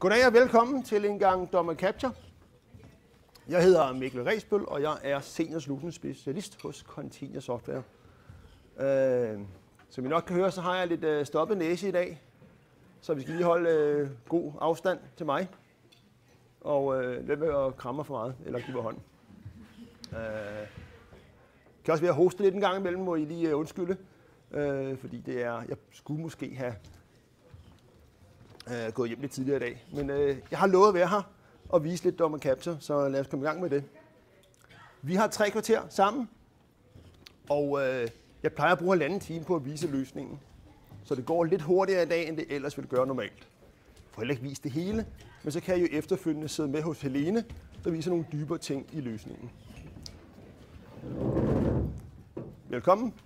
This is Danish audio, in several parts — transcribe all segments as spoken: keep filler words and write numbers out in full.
Goddag og velkommen til en gang Dommer Capture. Jeg hedder Mikkel Ræsbøl, og jeg er senior solution specialist hos Continia Software. Øh, som I nok kan høre, så har jeg lidt øh, stoppet næse i dag, så vi skal lige holde øh, god afstand til mig. Og øh, lad være at kramme for meget, eller give mig hånd. Øh, kan også være at hoste lidt en gang imellem, må I lige øh, undskylde. Øh, fordi det er, jeg skulle måske have øh, gået hjem lidt tidligere i dag. Men øh, jeg har lovet at være her og vise lidt Dommer Capture, så lad os komme i gang med det. Vi har tre kvarter sammen, og øh, jeg plejer at bruge halvanden time på at vise løsningen. Så det går lidt hurtigere i dag, end det ellers ville gøre normalt. Jeg får heller ikke vist det hele, men så kan jeg jo efterfølgende sidde med hos Helene, der viser nogle dybere ting i løsningen. Velkommen.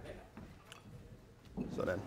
Sådan.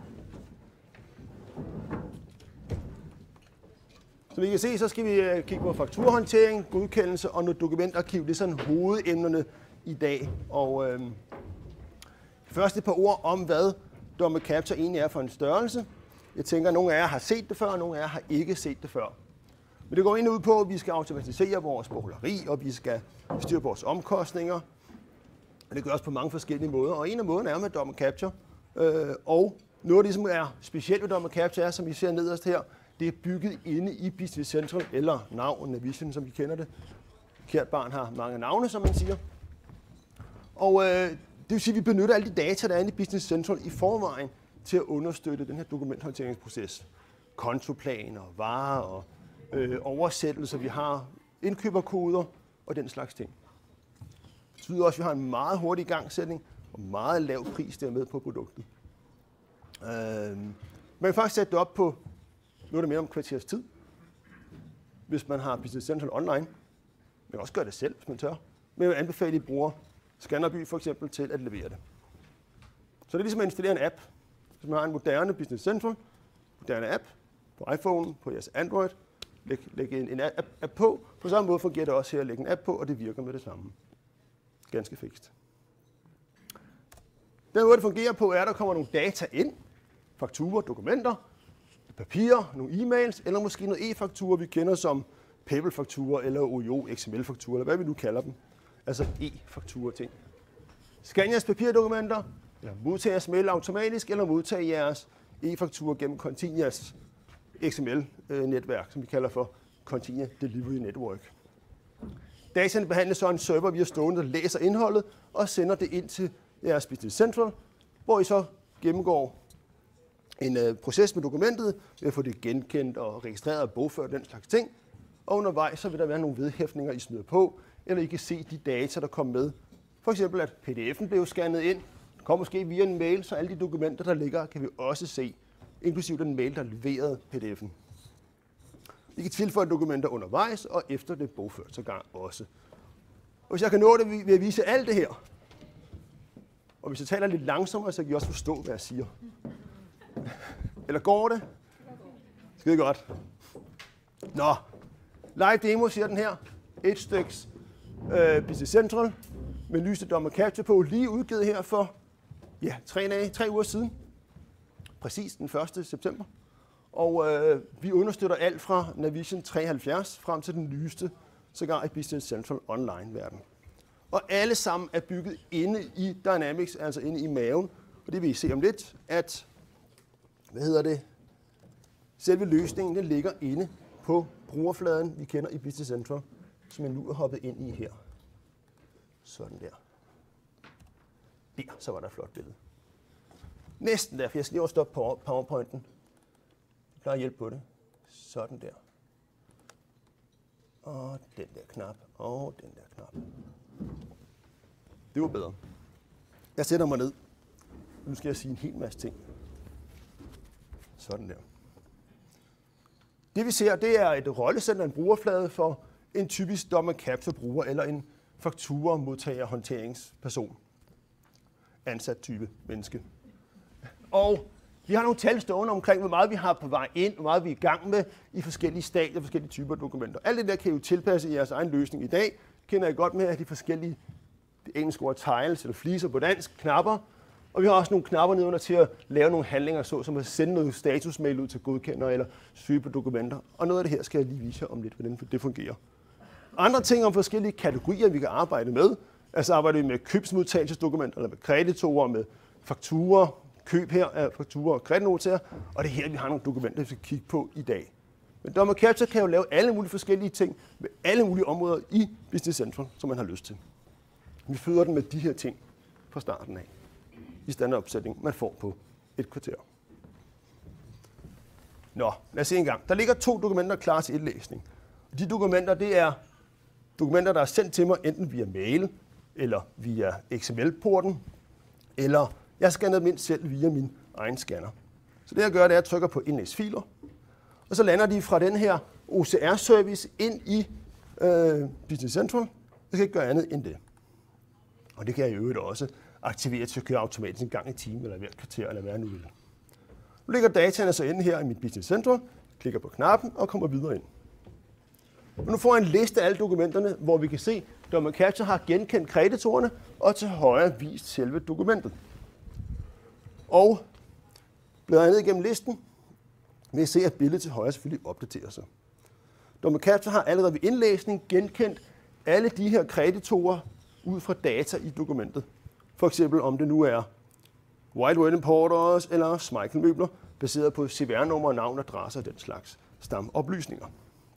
Som I kan se, så skal vi kigge på fakturahåndtering, godkendelse og noget dokumentarkiv. Det er sådan hovedemnerne i dag. Og øh, først et par ord om, hvad Dommer Capture egentlig er for en størrelse. Jeg tænker, at nogle af jer har set det før, og nogle af jer har ikke set det før. Men det går ind ud på, at vi skal automatisere vores bogholderi, og vi skal styre vores omkostninger. Og det gøres på mange forskellige måder. Og en af måderne er med Dommer Capture. Øh, og noget af det, som er specielt ved Dommer Capture, er, som I ser nederst her, det er bygget inde i Business Central, eller navn, Navision, som vi kender det. Kært barn har mange navne, som man siger. Og øh, det vil sige, at vi benytter alle de data, der er inde i Business Central i forvejen, til at understøtte den her dokumenthåndteringsproces. Kontoplaner, varer og øh, oversættelser, vi har indkøberkoder og den slags ting. Det betyder også, at vi har en meget hurtig igangsætning og meget lav pris dermed på produktet. Øh, man kan faktisk sætte det op på nu er det mere om kvarters tid, hvis man har Business Central online. Man kan også gøre det selv, hvis man tør. Men jeg vil anbefale, at I bruger Scanderby for eksempel til at levere det. Så det er ligesom at installere en app. Hvis man har en moderne Business Central, moderne app på iPhone, på jeres Android, læg, læg en, en app, app på. På samme måde fungerer det også her at lægge en app på, og det virker med det samme. Ganske fikst. Den måde, det fungerer på, er, at der kommer nogle data ind. Fakturer, dokumenter, papirer, nogle e-mails, eller måske noget e-fakturer, vi kender som PayPal-fakturer, eller O I O, X M L-fakturer, eller hvad vi nu kalder dem. Altså e-fakturer-ting. Scan jeres papirdokumenter, eller modtage jeres mail automatisk, eller modtage jeres e-fakturer gennem Continias X M L-netværk, som vi kalder for Continia Delivery Network. Dataen behandles så en server via stående, der læser indholdet, og sender det ind til jeres Business Central, hvor I så gennemgår en øh, proces med dokumentet, ved at få det genkendt og registreret og bogført den slags ting. Og undervejs så vil der være nogle vedhæftninger, I smider på, eller I kan se de data, der kommer med. For eksempel, at P D F'en blev scannet ind. Det kommer måske via en mail, så alle de dokumenter, der ligger, kan vi også se, inklusive den mail, der leverede P D F'en. I kan tilføje dokumenter undervejs, og efter det bogført så gang også. Og hvis jeg kan nå det, vil jeg vise alt det her. Og hvis jeg taler lidt langsommere, så kan I også forstå, hvad jeg siger. Eller går det? Skide godt. Nå, live demo siger den her. Et styks øh, Business Central med lyste Dommer Capture på, lige udgivet her for ja, tre, dage, tre uger siden. Præcis den første september. Og øh, vi understøtter alt fra Navision treoghalvfjerds frem til den nyeste, sågar i Business Central Online-verden. Og alle sammen er bygget inde i Dynamics, altså inde i maven. Og det vil I se om lidt, at hvad hedder det? Selve løsningen den ligger inde på brugerfladen, vi kender i Business Central, som jeg nu er hoppet ind i her. Sådan der. Der, så var der et flot billede. Næsten der, for jeg skal lige over stoppe på PowerPointen. Jeg plejer at hjælpe på det. Sådan der. Og den der knap, og den der knap. Det var bedre. Jeg sætter mig ned. Nu skal jeg sige en hel masse ting. Sådan der. Det vi ser, det er et rollesæt en brugerflade for en typisk Dommer Capture bruger eller en fakturamodtager håndteringsperson. Ansat type menneske. Og vi har nogle tal stående omkring, hvor meget vi har på vej ind, hvor meget vi er i gang med i forskellige stadier, forskellige typer dokumenter. Alt det der kan I jo tilpasse i jeres egen løsning i dag. Kender I godt med at de forskellige, det engelske ord tiles eller fliser på dansk, knapper, Og vi har også nogle knapper nedenunder til at lave nogle handlinger, så som at sende noget statusmail ud til godkender eller søge på dokumenter. Og noget af det her skal jeg lige vise jer om lidt, hvordan det fungerer. Andre ting om forskellige kategorier, vi kan arbejde med. Altså arbejder vi med købsmodtagelsesdokumenter, eller med kreditorer, med fakturer, køb her af fakturer og kreditnotater. Og det er her, vi har nogle dokumenter, vi skal kigge på i dag. Men Dom og Capture kan jo lave alle mulige forskellige ting med alle mulige områder i Business Central, som man har lyst til. Vi føder den med de her ting fra starten af. I standardopsætning, man får på et kvarter. Nå, lad os se en gang. Der ligger to dokumenter klar til indlæsning. De dokumenter, det er dokumenter, der er sendt til mig enten via mail, eller via X M L-porten, eller jeg scanner dem ind selv via min egen scanner. Så det jeg gør, det er, at jeg trykker på indlægsfiler, og så lander de fra den her O C R-service ind i øh, Business Central. Jeg skal ikke gøre andet end det. Og det kan jeg i øvrigt også aktivere til at køre automatisk en gang i timen, eller hvert kvarter, eller hvad jeg nu vil. Nu ligger dataene så inde her i mit Business Central, klikker på knappen og kommer videre ind. Og nu får jeg en liste af alle dokumenterne, hvor vi kan se, at Dom og Capture har genkendt kreditorerne og til højre vist selve dokumentet. Og bladrer ned igennem listen, vil jeg se, at billedet til højre selvfølgelig opdaterer sig. Dom og Capture har allerede ved indlæsning genkendt alle de her kreditorer ud fra data i dokumentet. For eksempel om det nu er White Word Importers eller Smeichel Møbler, baseret på C V R-nummer, navn, adresse og den slags stamoplysninger.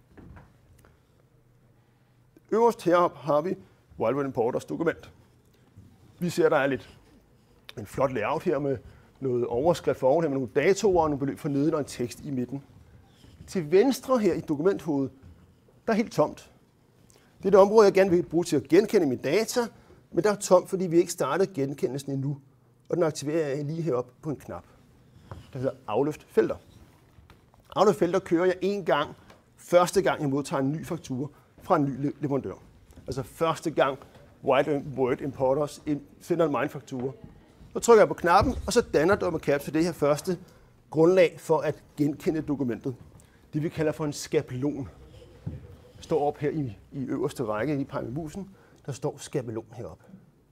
Øverst heroppe har vi White Word Importers dokument. Vi ser, der er lidt en flot layout her med noget overskrift for oven her med nogle datoer og nogle beløb for neden og en tekst i midten. Til venstre her i dokumenthovedet, der er helt tomt. Det er det område, jeg gerne vil bruge til at genkende mine data, men der er tomt, fordi vi ikke startede genkendelsen endnu. Og den aktiverer jeg lige heroppe på en knap, der hedder afløft felter. Afløft felter kører jeg en gang, første gang jeg modtager en ny faktura fra en ny leverandør. Altså første gang White Word Importers sender mig en faktura. Så trykker jeg på knappen, og så danner Dom og Capture det her første grundlag for at genkende dokumentet. Det vi kalder for en skabelon. Det står op her i, i øverste række, i peger med musen, der står skabelon heroppe.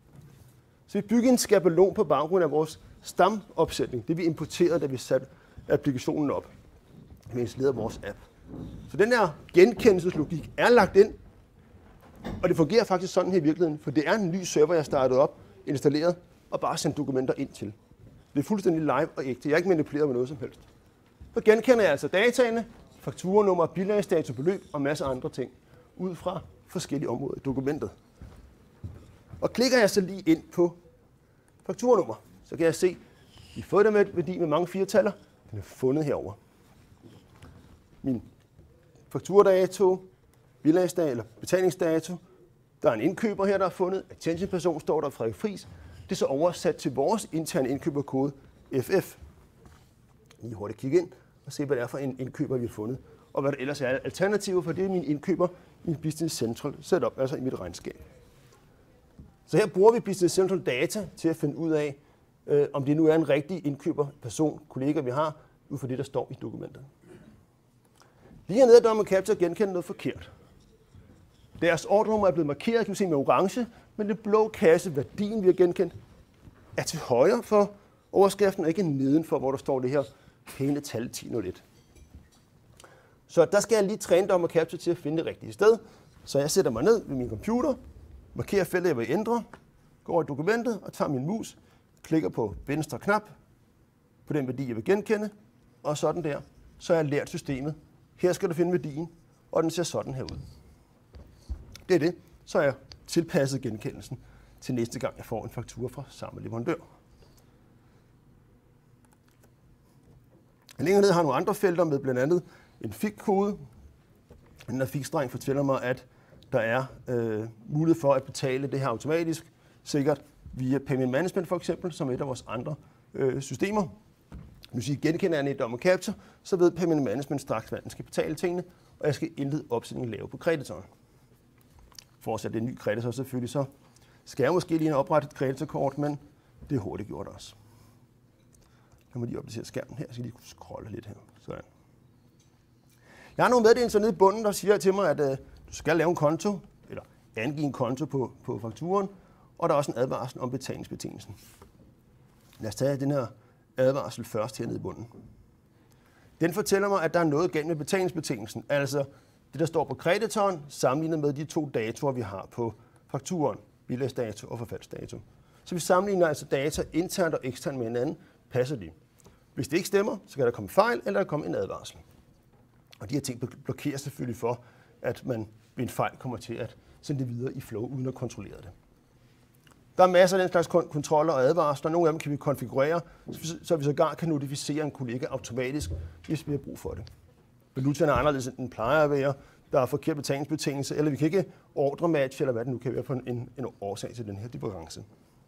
Så vi bygger en skabelon på baggrund af vores stamopsætning, det vi importerede, da vi satte applikationen op, mens vi installerede vores app. Så den her genkendelseslogik er lagt ind, og det fungerer faktisk sådan her i virkeligheden, for det er en ny server, jeg startede op, installeret, og bare sendt dokumenter ind til. Det er fuldstændig live og ægte. Jeg er ikke manipuleret med noget som helst. Så genkender jeg altså dataene, fakturanummer, bilagsdato, beløb og masser af andre ting, ud fra forskellige områder i dokumentet. Og klikker jeg så lige ind på fakturanummer, så kan jeg se, at vi har fået den med værdi med mange firetaller. Den er fundet herover. Min fakturadato, bilagsdato eller betalingsdato. Der er en indkøber her, der er fundet. Attention-person står der, Frederik Friis. Det er så oversat til vores interne indkøberkode F F. Lige hurtigt kigge ind og se, hvad det er for en indkøber, vi har fundet. Og hvad der ellers er alternativer, for det er min indkøber i Business Central setup, altså i mit regnskab. Så her bruger vi Business Central data til at finde ud af, øh, om det nu er en rigtig indkøber, person, kollega, vi har, ud fra det, der står i dokumentet. Lige hernede er Dom og Capture genkendt noget forkert. Deres ordrenummer er blevet markeret, kan vi se med orange, men den blå kasse, værdien vi har genkendt, er til højre for overskriften, og ikke nedenfor, hvor der står det her pæne tal ti nul et. Så der skal jeg lige træne Dom og Capture til at finde det rigtige sted. Så jeg sætter mig ned ved min computer, markerer feltet, jeg vil ændre, går over i dokumentet og tager min mus, klikker på venstre knap, på den værdi, jeg vil genkende, og sådan der, så har jeg lært systemet. Her skal du finde værdien, og den ser sådan her ud. Det er det. Så har jeg tilpasset genkendelsen til næste gang, jeg får en faktura fra samme leverandør. Længere ned har jeg nogle andre felter med blandt andet en F I C-kode. Den her F I C-streng fortæller mig, at der er øh, mulighed for at betale det her automatisk, sikkert via Payment Management for eksempel, som er et af vores andre øh, systemer. Nu siger genkender jeg i Dom og Capture, så ved Payment Management straks, hvad den skal betale tingene, og jeg skal indlede opsætning lave på kreditoren. For at sætte en ny kreditor selvfølgelig, så skal jeg måske lige oprette et kreditorkort, men det er hurtigt gjort også. Jeg må lige opdatere skærmen her, så jeg lige kunne scrolle lidt her. Sådan. Jeg har nogle meddelelser nede i bunden, der siger til mig, at øh, du skal lave en konto, eller angive en konto på, på fakturen, og der er også en advarsel om betalingsbetingelsen. Lad os tage den her advarsel først hernede i bunden. Den fortæller mig, at der er noget galt med betalingsbetingelsen, altså det, der står på kreditoren, sammenlignet med de to datoer, vi har på fakturen, bilagsdato og forfaldsdato. Så vi sammenligner altså data internt og eksternt med hinanden, passer de. Hvis det ikke stemmer, så kan der komme fejl, eller der komme en advarsel. Og de her ting blokerer selvfølgelig for, at man ved en fejl kommer til at sende det videre i flow, uden at kontrollere det. Der er masser af den slags kontroller og advarsler. Nogle af dem kan vi konfigurere, så vi sågar kan notificere en kollega automatisk, hvis vi har brug for det. Valutaen er anderledes, end den plejer at være. Der er forkert betalingsbetingelse, eller vi kan ikke ordre match, eller hvad det nu kan være for en, en årsag til den her difference.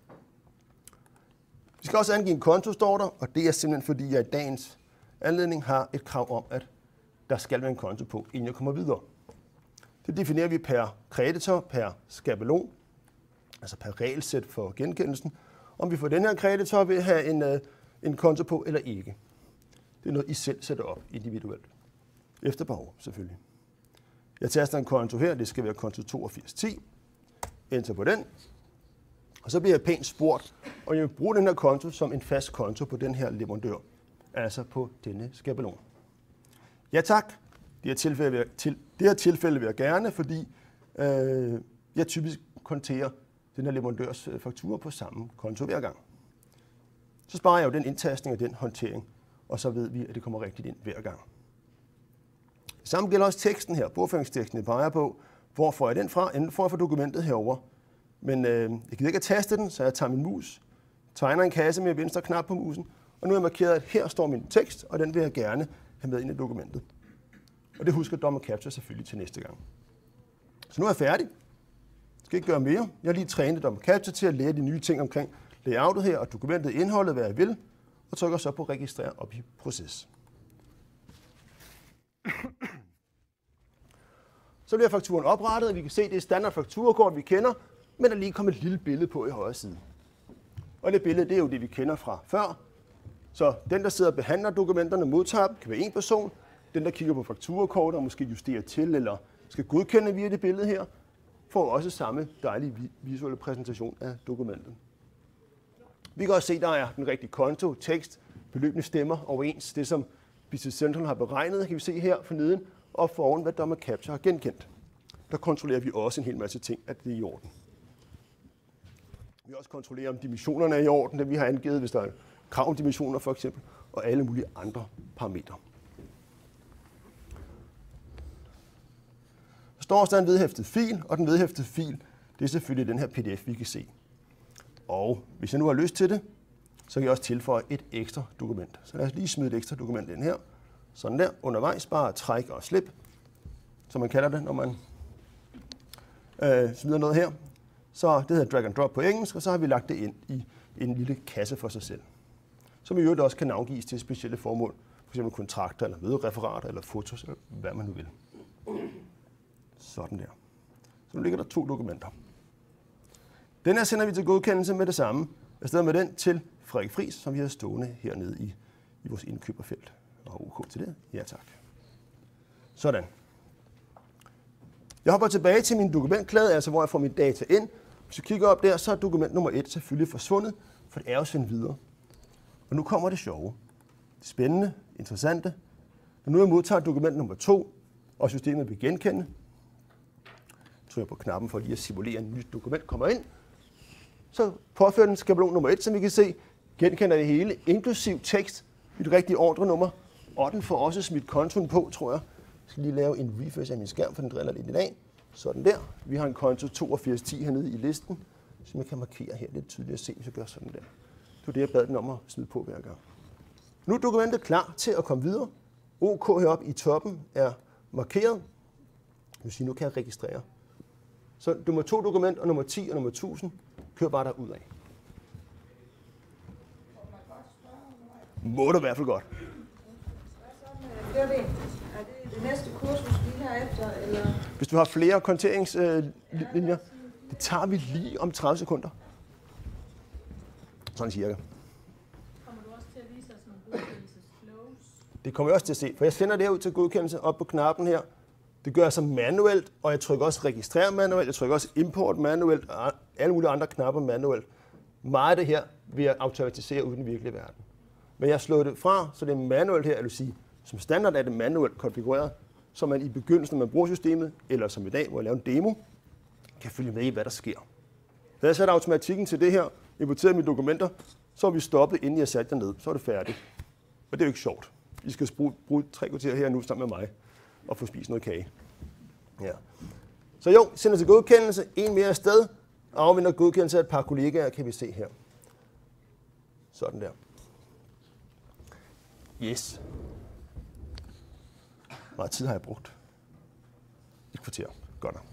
Vi skal også angive en konto, står der, og det er simpelthen fordi, jeg i dagens anledning har et krav om, at der skal være en konto på, inden jeg kommer videre. Det definerer vi per kreditor, per skabelon, altså per regelsæt for genkendelsen, om vi får den her kreditor vil have en, en konto på eller ikke. Det er noget, I selv sætter op individuelt. Efter behov, selvfølgelig. Jeg taster en konto her, det skal være konto toogfirs ti. Enter på den. Og så bliver jeg pænt spurgt, og jeg vil bruge den her konto som en fast konto på den her leverandør, altså på denne skabelon. Ja tak, det her tilfælde vil jeg, til, det her tilfælde vil jeg gerne, fordi øh, jeg typisk konterer den her leverandørs faktura på samme konto hver gang. Så sparer jeg jo den indtastning og den håndtering, og så ved vi, at det kommer rigtigt ind hver gang. Det samme gælder også teksten her, bogføringsteksten, jeg peger på. Hvor får jeg den fra? Enten får jeg fra dokumentet herover. Men øh, jeg gider ikke at taste den, så jeg tager min mus, tegner en kasse med venstre knap på musen, og nu har jeg markeret, at her står min tekst, og den vil jeg gerne have med ind i dokumentet. Og det husker Dommer Capture selvfølgelig til næste gang. Så nu er jeg færdig. Jeg skal ikke gøre mere. Jeg har lige trænet Dommer Capture til at lære de nye ting omkring layoutet her og dokumentet, indholdet, hvad jeg vil, og trykker så på registrere op i proces. Så bliver fakturen oprettet, og vi kan se, at det er standard fakturakort, vi kender, men der lige kommet et lille billede på i højre side. Og det billede, det er jo det, vi kender fra før. Så den, der sidder og behandler dokumenterne, modtager dem, kan være en person. Den, der kigger på fakturakortet og måske justerer til eller skal godkende via det billede her, får også samme dejlige visuelle præsentation af dokumentet. Vi kan også se, at der er den rigtige konto, tekst, beløbene stemmer overens. Det, som Business Central har beregnet, kan vi se her forneden, og foran, hvad Dommer Capture har genkendt. Der kontrollerer vi også en hel masse ting, at det er i orden. Vi også kontrollerer, om dimensionerne er i orden, det vi har angivet, hvis der er krav om dimensioner for eksempel, og alle mulige andre parametre. Der står også, der er en vedhæftet fil, og den vedhæftede fil, det er selvfølgelig den her P D F, vi kan se. Og hvis jeg nu har lyst til det, så kan jeg også tilføje et ekstra dokument. Så lad os lige smide et ekstra dokument ind her. Sådan der, undervejs, bare træk og slip, som man kalder det, når man øh, smider noget her. Så det hedder drag and drop på engelsk, og så har vi lagt det ind i en lille kasse for sig selv. Som i øvrigt også kan navngives til specielle formål, f.eks. kontrakter, eller mødereferater, eller fotos, eller hvad man nu vil. Sådan der. Så nu ligger der to dokumenter. Den her sender vi til godkendelse med det samme. Afsted med den til Frederik Friis, som vi har stående hernede i, i vores indkøberfelt. Og OK til det. Ja tak. Sådan. Jeg hopper tilbage til min dokumentklade, altså hvor jeg får mit data ind. Hvis jeg kigger op der, så er dokument nummer et selvfølgelig forsvundet, for det er jo sendt videre. Og nu kommer det sjove. Det spændende, interessante. Når nu jeg modtager dokument nummer to, og systemet vil genkende, trykker på knappen for lige at simulere, at et nyt dokument kommer ind. Så påfører den skabelon nummer et, som vi kan se, genkender det hele, inklusiv tekst, mit rigtige ordrenummer, og den får også smidt kontoen på, tror jeg. Jeg skal lige lave en refresh af min skærm, for den driller lidt i dag. Sådan der. Vi har en konto toogfirs ti hernede i listen, som jeg kan markere her lidt tydeligt at se, hvis jeg gør sådan der. Det var det, jeg bad den om at smide på hver gang. Nu er dokumentet klar til at komme videre. OK heroppe i toppen er markeret. Det vil sige, nu kan jeg registrere. Så nummer to dokument og nummer ti og nummer tusind kører bare derud af. Må det i hvert fald godt. Er det det næste kursus lige herefter, eller? Hvis du har flere konteringslinjer, det tager vi lige om tredive sekunder. Sådan cirka. Kommer du også til at vise os nogle godkendelsesflows? Det kommer jeg også til at se, for jeg sender det her ud til godkendelse op på knappen her. Det gør jeg så manuelt, og jeg trykker også registrere manuelt, jeg trykker også import manuelt, og alle mulige andre knapper manuelt. Meget af det her vil jeg automatisere uden den virkelige verden. Men jeg slår det fra, så det er manuelt her, jeg vil sige, som standard er det manuelt konfigureret, så man i begyndelsen, når man bruger systemet, eller som i dag, hvor jeg laver en demo, kan følge med i, hvad der sker. Da jeg satte automatikken til det her, importerede mine dokumenter, så er vi stoppet, inden jeg satte jer ned. Så er det færdigt. Og det er jo ikke sjovt. I skal bruge, bruge tre kvarter her nu sammen med mig og få spist noget kage. Ja. Så jo, sender til godkendelse, en mere afsted, og afventer godkendelse af et par kollegaer, kan vi se her. Sådan der. Yes. Meget tid har jeg brugt. Et kvarter. Godt nok.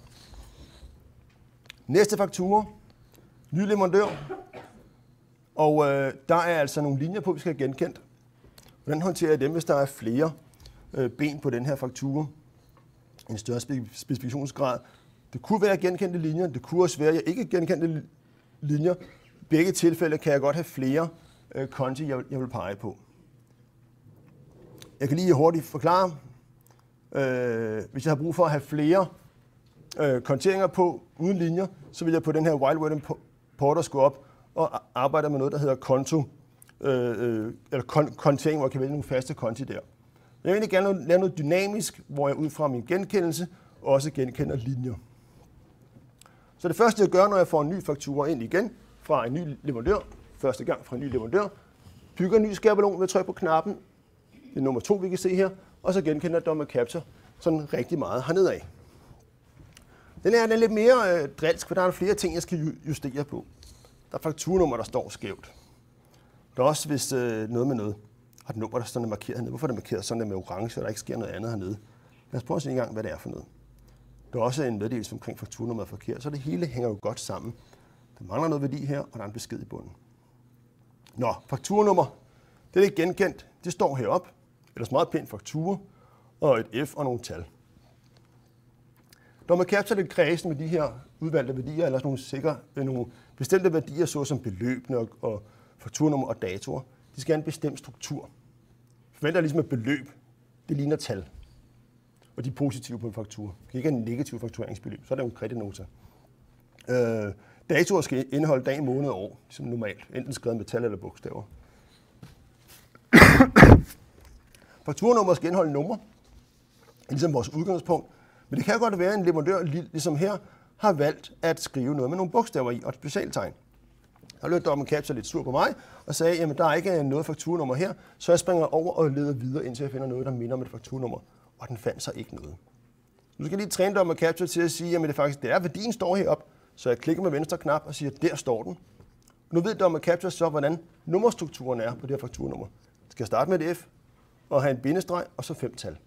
Næste faktura. Ny leverandør. Og øh, der er altså nogle linjer på, vi skal have genkendt. Hvordan håndterer jeg dem, hvis der er flere øh, ben på den her faktura? En større spe- specifikationsgrad. Det kunne være genkendte linjer, det kunne også være, at jeg ikke genkendte linjer. I begge tilfælde kan jeg godt have flere øh, konti, jeg, jeg vil pege på. Jeg kan lige hurtigt forklare, øh, hvis jeg har brug for at have flere øh, konteringer på uden linjer, så vil jeg på den her Wild Word Importer gå op og arbejde med noget, der hedder konto, øh, eller kon- kontering, hvor jeg kan vælge nogle faste konti der. Jeg vil egentlig gerne lave noget dynamisk, hvor jeg ud fra min genkendelse også genkender linjer. Så det første, jeg gør, når jeg får en ny faktura ind igen fra en ny leverandør, første gang fra en ny leverandør, bygger en ny skabelon ved at trykke på knappen. Det er nummer to, vi kan se her, og så genkender jeg med Capture sådan rigtig meget hernede af. Den her den er lidt mere øh, drilsk, for der er flere ting, jeg skal justere på. Der er fakturanummer, der står skævt. Der er også, hvis øh, noget med noget har et nummer, der sådan er markeret hernede. Hvorfor er det markeret sådan der med orange, og der ikke sker noget andet hernede? Lad os prøve at se en gang, hvad det er for noget. Der er også en meddelelse omkring fakturanummeret forkert, så det hele hænger jo godt sammen. Der mangler noget værdi her, og der er en besked i bunden. Nå, fakturanummer. Det er ikke genkendt. Det står heroppe. Ellers meget pænt faktura, og et F og nogle tal. Når man capture lidt kredsen med de her udvalgte værdier, eller nogle, sikre, nogle bestemte værdier, såsom beløbene og, og fakturanummer og datoer, de skal have en bestemt struktur. Forventer ligesom et beløb, det ligner tal. Og de er positive på en faktura. Det kan ikke have en negativ faktureringsbeløb, så er det jo en kreditnota. Øh, datoer skal indeholde dag, måned og år, som normalt, enten skrevet med tal eller bogstaver. Fakturanummer skal indeholde nummer, ligesom vores udgangspunkt. Men det kan godt være, at en leverandør, ligesom her, har valgt at skrive noget med nogle bogstaver i og et specialtegn. Der løb Document Capture lidt sur på mig og sagde, at der er ikke noget fakturanummer her, så jeg springer over og leder videre, indtil jeg finder noget, der minder om et fakturanummer. Og den fandt så ikke noget. Nu skal jeg lige træne Document Capture til at sige, at det faktisk det er, værdien står heroppe, så jeg klikker med venstre knap og siger, at der står den. Nu ved Document Capture så, hvordan nummerstrukturen er på det her fakturanummer. Skal jeg starte med et F og have en bindestreg og så fem tal.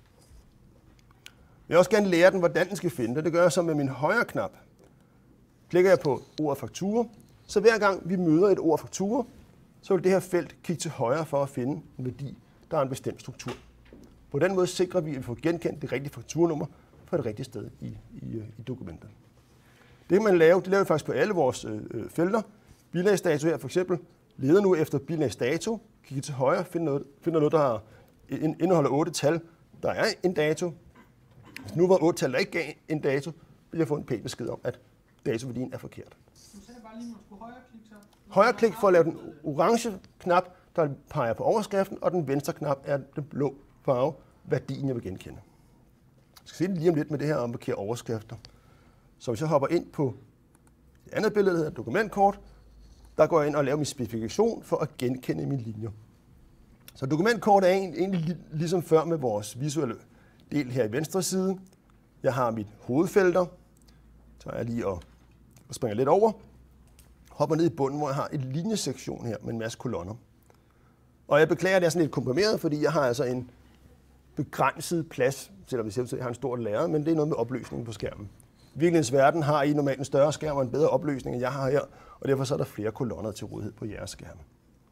Jeg vil også gerne lære den, hvordan den skal finde det. Det gør jeg så med min højre knap. Klikker jeg på ordet faktura, så hver gang vi møder et ord faktura, så vil det her felt kigge til højre for at finde en værdi, der er en bestemt struktur. På den måde sikrer vi, at vi får genkendt det rigtige fakturanummer på det rigtige sted i, i, i dokumentet. Det kan man lave, det laver vi faktisk på alle vores øh, felter. Bilagsdato her for eksempel, leder nu efter bilagsdato, kigger til højre, finder noget, finder noget der har, indeholder otte tal, der er en dato. Hvis nu var otte tal, der ikke gav en dato, vil jeg få en pæn besked om, at datoværdien er forkert. Du sagde bare lige, at man skulle højreklik så. Højreklik for at lave den orange knap, der peger på overskriften, og den venstre knap er den blå farve, værdien jeg vil genkende. Jeg skal se det lige om lidt med det her om at markere overskrifter. Så hvis jeg hopper ind på et andet billede, der hedder dokumentkort, der går jeg ind og laver min specifikation for at genkende mine linjer. Så dokumentkort er egentlig ligesom før med vores visuelle del her i venstre side. Jeg har mit hovedfelter, så jeg lige og, og springer lidt over. Hopper ned i bunden, hvor jeg har en linjesektion her med en masse kolonner. Og jeg beklager, at det er sådan lidt komprimeret, fordi jeg har altså en begrænset plads, selvom det ser ud til, at jeg har en stor lærred, men det er noget med opløsningen på skærmen. I virkelighedens verden har I normalt en større skærm og en bedre opløsning, end jeg har her, og derfor så er der flere kolonner til rådighed på jeres skærme.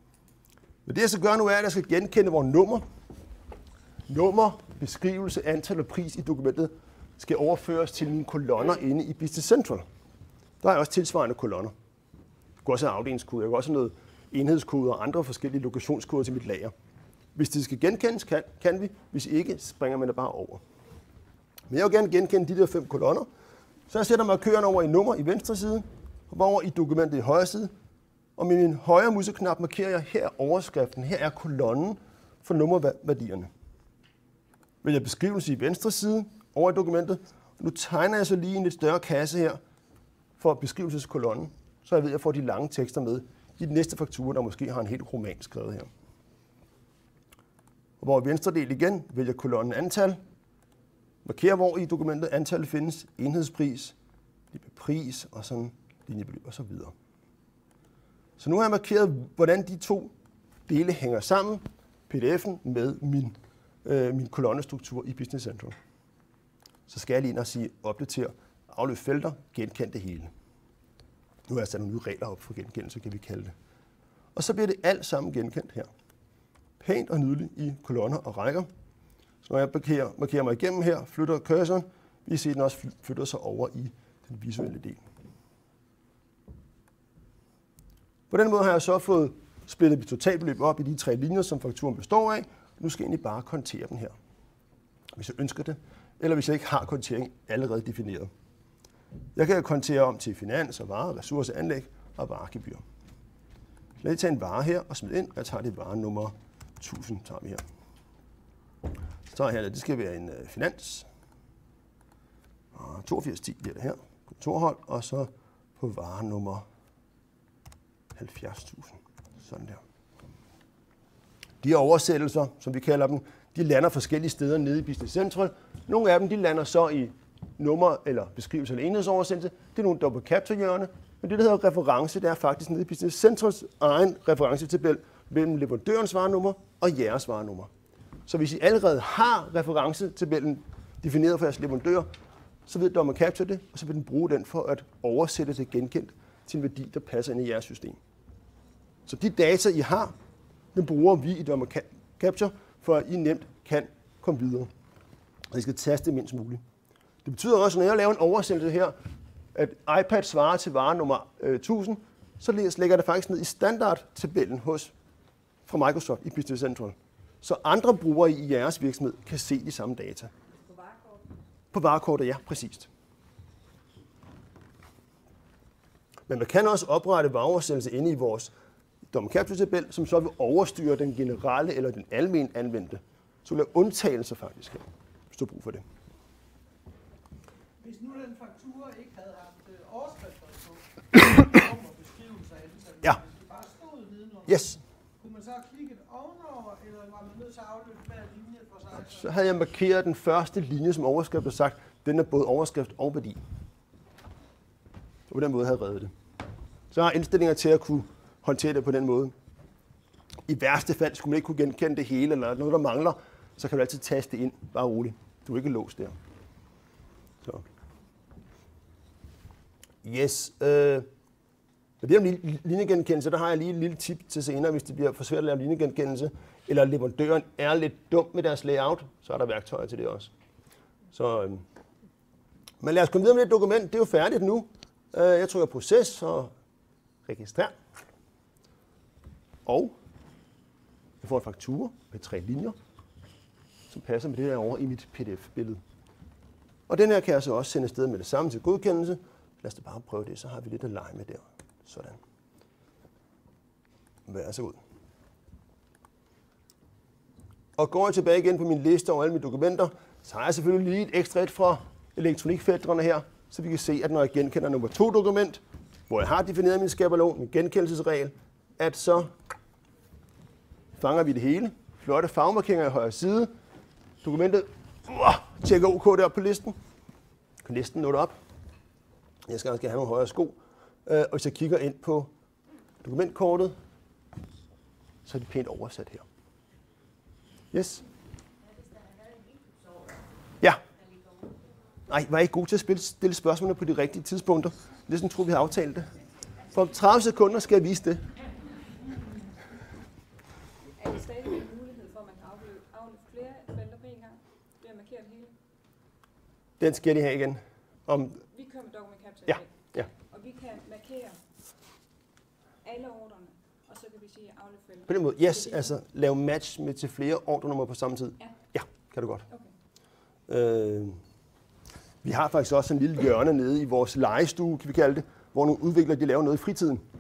Men det jeg skal gøre nu er, at jeg skal genkende vores nummer. Nummer, beskrivelse, antal og pris i dokumentet skal overføres til mine kolonner inde i Business Central. Der er også tilsvarende kolonner. Jeg kan også have afdelingskode, jeg kan også have noget enhedskode og andre forskellige lokationskoder til mit lager. Hvis det skal genkendes, kan, kan vi. Hvis ikke, springer man det bare over. Men jeg vil gerne genkende de der fem kolonner. Så jeg sætter markøren over i nummer i venstre side, og over i dokumentet i højre side. Og med min højre museknap markerer jeg her overskriften. Her er kolonnen for nummerværdierne. Vælger beskrivelse i venstre side over i dokumentet. Og nu tegner jeg så lige en lidt større kasse her for beskrivelseskolonnen, så jeg ved, at jeg får de lange tekster med i den næste faktura, der måske har en helt roman skrevet her. Og hvor i venstre del igen vælger kolonnen antal, markerer hvor i dokumentet antallet findes, enhedspris, pris og sådan linjebeløb og så videre. Så nu har jeg markeret, hvordan de to dele hænger sammen, P D F'en med min, øh, min kolonnestruktur i Business Central. Så skal jeg lige ind og sige opdater, afløb felter, genkend det hele. Nu har jeg sat nogle nye regler op for genkendelse, kan vi kalde det. Og så bliver det alt sammen genkendt her. Pænt og nydeligt i kolonner og rækker. Så når jeg markerer, markerer mig igennem her, flytter cursoren, vi ser den også flytter sig over i den visuelle del. På den måde har jeg så fået splittet mit totalbeløb op i de tre linjer, som fakturen består af. Nu skal jeg egentlig bare kontere den her, hvis jeg ønsker det, eller hvis jeg ikke har kontering allerede defineret. Jeg kan kontere om til finans og varer, ressourceanlæg og varegebyr. Lad os tage en vare her og smid ind, og jeg tager det vare nummer tusind, tager vi her. Så tager jeg her, det skal være en uh, finans. Og toogfirs ti bliver det her, kontorhold, og så på vare nummer halvfjerds tusind. Sådan der. De oversættelser, som vi kalder dem, de lander forskellige steder nede i Business Central. Nogle af dem de lander så i nummer eller beskrivelse eller enhedsoversættelse. Det er nogle double capture hjørne. Men det, der hedder reference, det er faktisk nede i Business Centrals egen referencetabel mellem leverandørens varenummer og jeres varenummer. Så hvis I allerede har referencetabellen defineret for jeres leverandør, så ved double capture det, og så vil den bruge den for at oversætte det genkendt til en værdi, der passer ind i jeres system. Så de data, I har, den bruger vi i double capture, for at I nemt kan komme videre. Og I skal taste mindst muligt. Det betyder også, at når jeg laver en oversættelse her, at iPad svarer til vare nummer øh, tusind, så lægger det faktisk ned i standardtabellen hos fra Microsoft i Business Central. Så andre brugere i jeres virksomhed kan se de samme data. På varekortet? På varekortet, ja, præcist. Men man kan også oprette vareoversættelse inde i vores double capture-tabel, som så vil overstyre den generelle eller den almen anvendte. Så vil lave undtagelser faktisk her, hvis du har brug for det. Hvis nu den faktura ikke havde haft øh, overskrifter på, og beskrivelser af det, så ja. Hvis det bare stod nedenunder, yes. Kunne man så have klikket ovenover, eller var man nødt til at afløbe hver linje for sig? Så havde jeg markeret den første linje som overskrift og sagt, den er både overskrift og værdi. Så på den måde havde jeg reddet det. Så har jeg indstillinger til at kunne håndtere det på den måde. I værste fald skulle man ikke kunne genkende det hele, eller noget, der mangler, så kan du altid taste det ind. Bare roligt. Du er ikke låst der. Så. Yes. Øh. Med det om linjegenkendelse, der har jeg lige et lille tip til senere, hvis det bliver for svært at lave linjegenkendelse, eller leverandøren er lidt dum med deres layout, så er der værktøjer til det også. Så, øh. Men lad os komme videre med det dokument. Det er jo færdigt nu. Jeg trykker proces og registrer. Og jeg får en faktura med tre linjer, som passer med det her over i mit P D F-billede. Og den her kan jeg så også sende afsted med det samme til godkendelse. Lad os da bare prøve det, så har vi lidt at lege med der. Sådan. Vær så god. Og går jeg tilbage igen på min liste over alle mine dokumenter, så har jeg selvfølgelig lige et ekstra et fra elektronikfelterne her, så vi kan se, at når jeg genkender nummer to dokument, hvor jeg har defineret min skabelon, min genkendelsesregel, at så fanger vi det hele. Flotte farvemarkeringer i højre side. Dokumentet uh, tjekker OK der på listen. Jeg kan næsten nå det op. Jeg skal også have nogle højere sko. Uh, og hvis jeg kigger ind på dokumentkortet, så er det pænt oversat her. Yes. Ja. Nej, var I ikke gode til at spille, stille spørgsmålene på de rigtige tidspunkter? Det er sådan, tror vi har aftalt det. For om tredive sekunder skal jeg vise det. Er det stadig en mulighed for, at man kan afløbe, afløbe flere felter på en gang? Ved at markere det hele? Den skal jeg lige have igen. Om... Vi kører med document capture. Ja, ja. Og vi kan markere alle ordrene, og så kan vi sige afløbe felter. På den måde, yes, altså lave match med til flere ordrenummer på samme tid. Ja. Ja, kan du godt. Okay. Øh, vi har faktisk også en lille hjørne nede i vores legestue, kan vi kalde det, hvor nogle udviklere de laver noget i fritiden.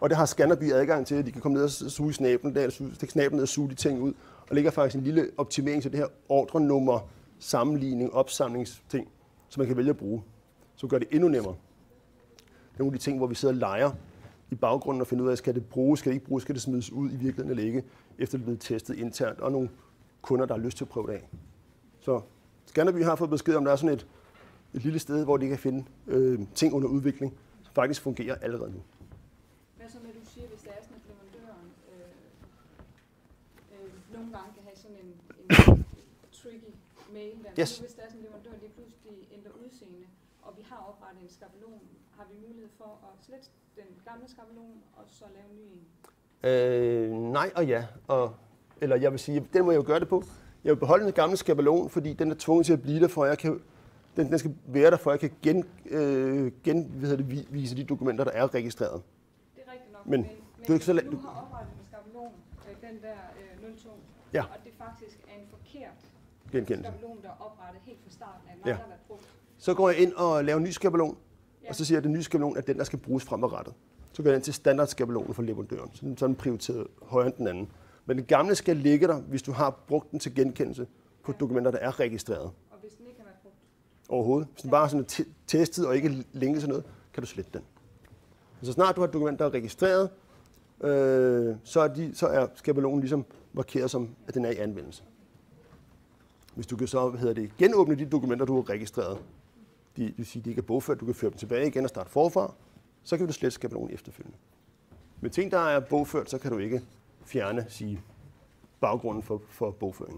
Og det har Scanderby adgang til, at de kan komme ned og suge i snablen, der, stikke snablen ned og suge de ting ud. Og ligger faktisk en lille optimering til det her ordrenummer, sammenligning, opsamlingsting, som man kan vælge at bruge. Så gør det endnu nemmere. Det er nogle af de ting, hvor vi sidder og leger i baggrunden og finder ud af, skal det bruges, skal det ikke bruges, skal det smides ud i virkeligheden eller ikke, efter det er blevet testet internt, og nogle kunder, der har lyst til at prøve det af. Så Scanderby har fået besked om, at der er sådan et, et lille sted, hvor de kan finde øh, ting under udvikling, som faktisk fungerer allerede nu. Hvad så med, du siger, hvis det er sådan, at leverandøren øh, øh, nogle gange kan have sådan en, en tricky mail, der Yes. nu, hvis der er sådan en leverandør, lige pludselig ændrer udseende, og vi har oprettet en skabelon, har vi mulighed for at slette den gamle skabelon, og så lave en ny en? Øh, nej og ja. Og, eller jeg vil sige, den må jeg jo gøre det på. Jeg vil beholde den gamle skabelon, fordi den er tvunget til at blive der, for jeg kan, den, den skal være der, for jeg kan gen, øh, gen, hvad hedder det, vise de dokumenter, der er registreret. Det er rigtigt nok, Men men, men du er ikke så la- du har oprettet en skabelon, øh, den der øh, nul to, Ja. og det faktisk er en forkert Genkendelse. skabelon, der er oprettet helt fra starten af, Ja. ja. der har været brugt. Så går jeg ind og laver en ny skabelon, Ja. og så siger jeg, at den nye skabelon er den, der skal bruges fremadrettet. Så går jeg ind til standardskabelonen for leverandøren, så den er den prioriteret højere end den anden. Men den gamle skal ligge der, hvis du har brugt den til genkendelse på Ja. dokumenter, der er registreret Og hvis den ikke har været brugt, overhovedet. Hvis den bare er sådan t- testet og ikke linket til noget, kan du slette den. Men så snart du har et dokument, der er registreret, øh, så, er de, så er skabelonen ligesom markeret som, at den er i anvendelse. Hvis du kan så hvad hedder det, genåbne de dokumenter, du har registreret, de, det vil sige, at de ikke er bogført, du kan føre dem tilbage igen og starte forfra, så kan du slette skabelonen efterfølgende. Med ting, der er bogført, så kan du ikke fjerne sige, baggrunden for, for bogføringen.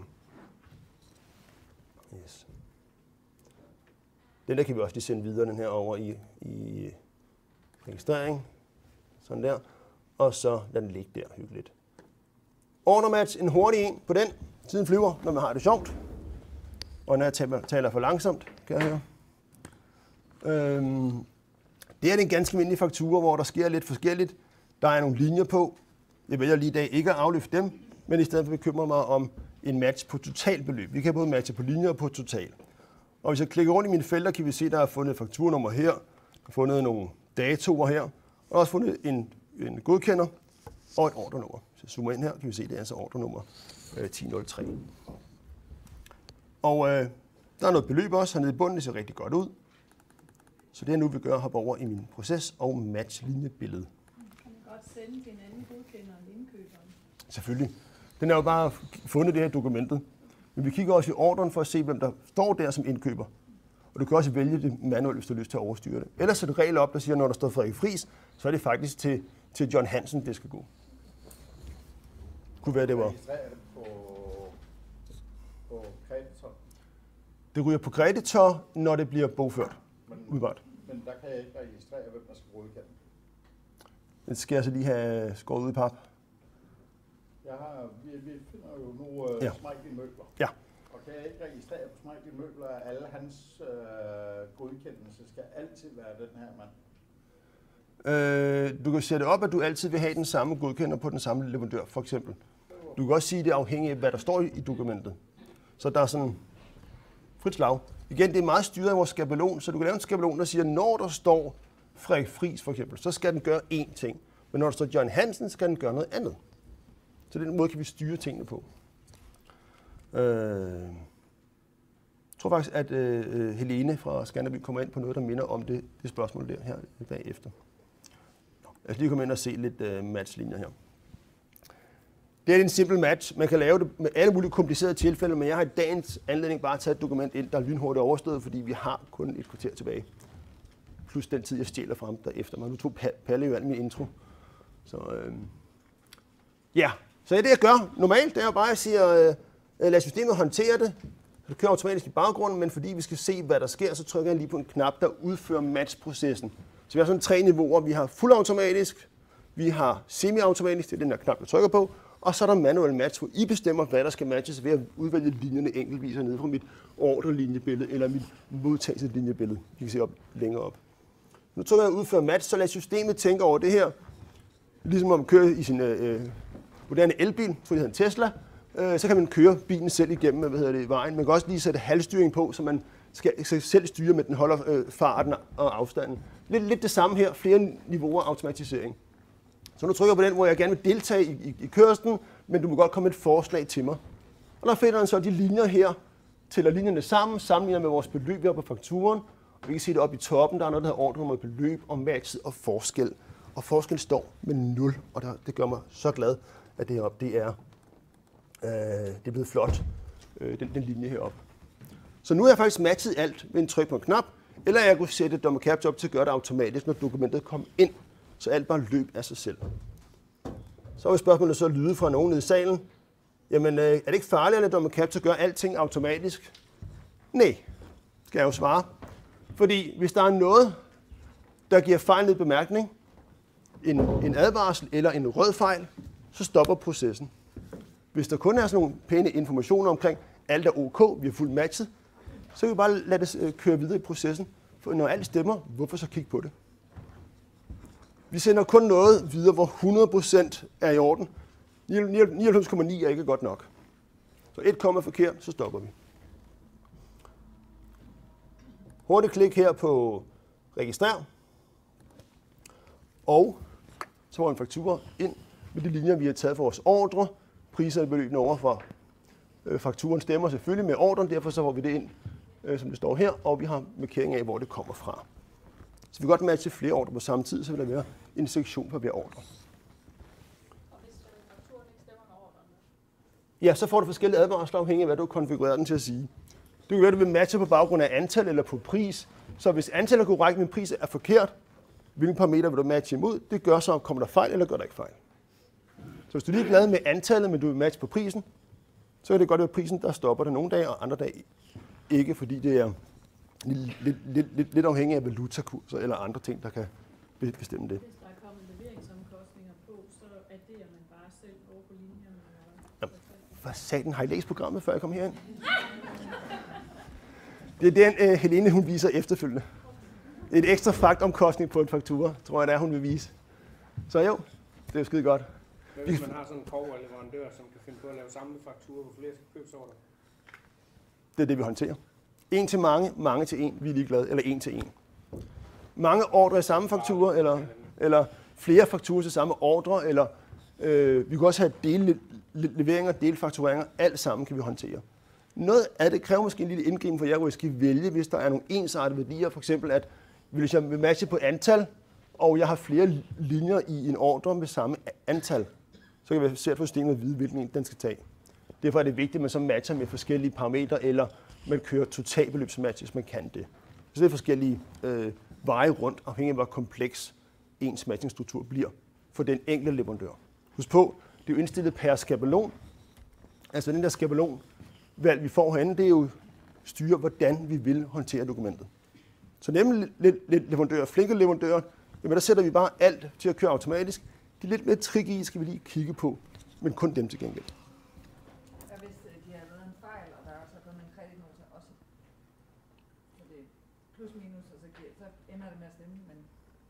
Yes. Den der kan vi også lige sende videre, den her over i, i registrering. Sådan der. Og så lad den ligge der hyggeligt. Ordermatch, en hurtig en på den. Tiden flyver, når man har det sjovt. Og når jeg taler, taler for langsomt, kan jeg høre. Øhm, det er en ganske almindelig faktura, hvor der sker lidt forskelligt. Der er nogle linjer på. Jeg vælger lige i dag ikke at afløfte dem, men i stedet for bekymre mig om en match på totalbeløb. Vi kan både matche på linjer og på total. Og hvis jeg klikker rundt i mine felter, kan vi se, at der er fundet et fakturanummer her, der er fundet nogle datoer her, og også fundet en, en godkender og et ordrenummer. Så jeg zoomer ind her, kan vi se, at det er altså ordrenummer øh, ti nul tre. Og øh, der er noget beløb også hernede i bunden, det ser rigtig godt ud. Så det jeg nu vil gøre, er hoppe over i min proces- og match-linjebillede. Kan man godt sende til en anden godkender end indkøberen? Selvfølgelig. Den er jo bare fundet det her dokumentet. Men vi kigger også i ordren for at se, hvem der står der som indkøber. Og du kan også vælge det manuelt, hvis du har lyst til at overstyre det. Ellers er det regler op, der siger, at når der står Frederik Friis, så er det faktisk til, til John Hansen, det skal gå. Kunne være, det var. Registrerer det på, på kreditor, Det ryger på kreditor, når det bliver bogført. men, Udbart. men der kan jeg ikke registrere, hvem der skal godkende. Det skal jeg så lige have skåret ud i pap. Jeg har, vi, vi finder jo nu uh, Ja. ja. Smeichel Møbler. Ja. Og kan jeg ikke registrere på Smeichel Møbler, at alle hans øh, godkendelse skal altid være den her mand? Øh, du kan sætte op, at du altid vil have den samme godkender på den samme leverandør, for eksempel. Du kan også sige, at det er afhængigt af, hvad der står i dokumentet. Så der er sådan frit slag. Igen, det er meget styret af vores skabelon, så du kan lave en skabelon, der siger, at når der står Frederik Friis for eksempel, så skal den gøre én ting. Men når der står John Hansen, skal den gøre noget andet. Så den måde kan vi styre tingene på. Øh, jeg tror faktisk, at øh, Helene fra Scanderby kommer ind på noget, der minder om det, det spørgsmål der her bagefter. Jeg skal lige komme ind og se lidt øh, matchlinjer her. Det er en simpel match. Man kan lave det med alle mulige komplicerede tilfælde, men jeg har i dagens anledning bare taget et dokument ind, der er lynhurtigt overstået, fordi vi har kun et kvarter tilbage. Plus den tid, jeg stjæler fra ham derefter mig. Nu tog Palle jo alt min intro. Så øh, ja, så det jeg gør normalt, det er jo bare, at jeg siger, øh, lad systemet håndtere det. Det kører automatisk i baggrunden, men fordi vi skal se, hvad der sker, så trykker jeg lige på en knap, der udfører matchprocessen. Så vi har sådan tre niveauer. Vi har fuldautomatisk, vi har semi-automatisk, det er den der knap, jeg trykker på, og så er der manuel match, hvor I bestemmer, hvad der skal matches ved at udvælge linjerne enkeltvis hernede fra mit ordrelinjebillede eller mit modtagelseslinjebillede. Vi kan se op længere op. Nu trykker jeg udføre match, så lad systemet tænke over det her. Ligesom om man kører i sin øh, moderne elbil, for det hedder en Tesla, øh, så kan man køre bilen selv igennem hvad hedder det, vejen. Man kan også lige sætte halvstyring på, så man skal, skal selv styre med den holder øh, farten og afstanden. Lidt, lidt det samme her, flere niveauer automatisering. Så nu trykker jeg på den, hvor jeg gerne vil deltage i, i, i kørslen, men du må godt komme med et forslag til mig. Og der finder den så de linjer her, tæller linjerne sammen, sammenligner med vores beløb her på fakturen. Og vi kan se det oppe i toppen, der er noget, der hedder ordrenummer, beløb og matchet og forskel. Og forskel står med nul, og det gør mig så glad, at det heroppe, det er, øh, det er blevet flot, øh, den, den linje heroppe. Så nu har jeg faktisk matchet alt med en tryk på en knap, eller jeg kunne sætte Dommer Capture op til at gøre det automatisk, når dokumentet kommer ind, så alt bare løb af sig selv. Så vil spørgsmålet så lyde fra nogen nede i salen. Jamen, øh, er det ikke farligt, at Dommer Capture gør alting automatisk? Nej, skal jeg jo svare. Fordi hvis der er noget, der giver fejl ned i bemærkning, en, en advarsel eller en rød fejl, så stopper processen. Hvis der kun er sådan nogle pæne informationer omkring, alt er ok, vi har fuldt matchet, så kan vi bare lade det køre videre i processen. For når alt stemmer, hvorfor så kigge på det? Vi sender kun noget videre, hvor hundrede procent er i orden. nioghalvfems komma ni er ikke godt nok. Så et komma forkert, så stopper vi. Hurtigt klik her på registrer. Og så får vi en faktura ind med de linjer, vi har taget for vores ordre. Priser og beløbene over for øh, fakturen stemmer selvfølgelig med ordren, derfor så får vi det ind, øh, som det står her, og vi har markering af, hvor det kommer fra. Så vi kan godt matche flere ordre på samme tid, så vil der være en sektion for hver ordre. Og hvis fakturen ikke stemmer med ordrene? Ja, så får du forskellige advarsler afhængig af, hvad du har konfigureret den til at sige. Det kan være, at du vil matche på baggrund af antal eller på pris. Så hvis antallet er korrekt, men pris er forkert, hvilke parametre vil du matche imod? Det gør så, kommer der fejl, eller gør der ikke fejl. Så hvis du er lige glad med antallet, men du vil matche på prisen, så kan det godt være prisen, der stopper det nogle dage, og andre dage ikke, fordi det er lidt, lidt, lidt, lidt afhængigt af valutakurser eller andre ting, der kan bestemme det. Hvis der er kommet leveringsomkostninger på, så adderer man bare selv over på linjerne. Ja, hvad satan, har I læst programmet, før jeg kom herind? Det er den, uh, Helene hun viser efterfølgende. Et ekstra faktomkostning på en faktura, tror jeg, det er, hun vil vise. Så jo, det er jo skide godt. Hvad hvis man har sådan en koverleverandør, som kan finde på at lave samlet fakturer på flere købsorter? Det er det, vi håndterer. En til mange, mange til en, vi er ligeglade, eller en til en. Mange ordre i samme fakturer, eller, eller flere fakturer til samme ordre, eller øh, vi kan også have delleveringer, delfaktureringer, alt sammen kan vi håndtere. Noget af det kræver måske en lille indgriben for jer, hvor I skal vælge, hvis der er nogle ensartede værdier. For eksempel, at hvis jeg vil matche på antal, og jeg har flere linjer i en ordre med samme antal, så kan vi se for systemet at vide, hvilken en den skal tage. Derfor er det vigtigt, at man så matcher med forskellige parametre, eller man kører totalbeløbsmatch, hvis man kan det. Så det er forskellige øh, veje rundt, afhængig af hvor kompleks ens matchingstruktur bliver for den enkelte leverandør. Husk på, det er jo indstillet per skabelon. Altså den der skabelon, valg vi får herinde, det er jo styre, hvordan vi vil håndtere dokumentet. Så nemme leverandører, flinke leverandører, jamen der sætter vi bare alt til at køre automatisk. De er lidt mere tricky, skal vi lige kigge på, men kun dem til gengæld. Hvad hvis de har lavet en fejl, og der er også kommet en kreditnota også? Så det er plus minus, og så, giver, så ender det med at stemme, men...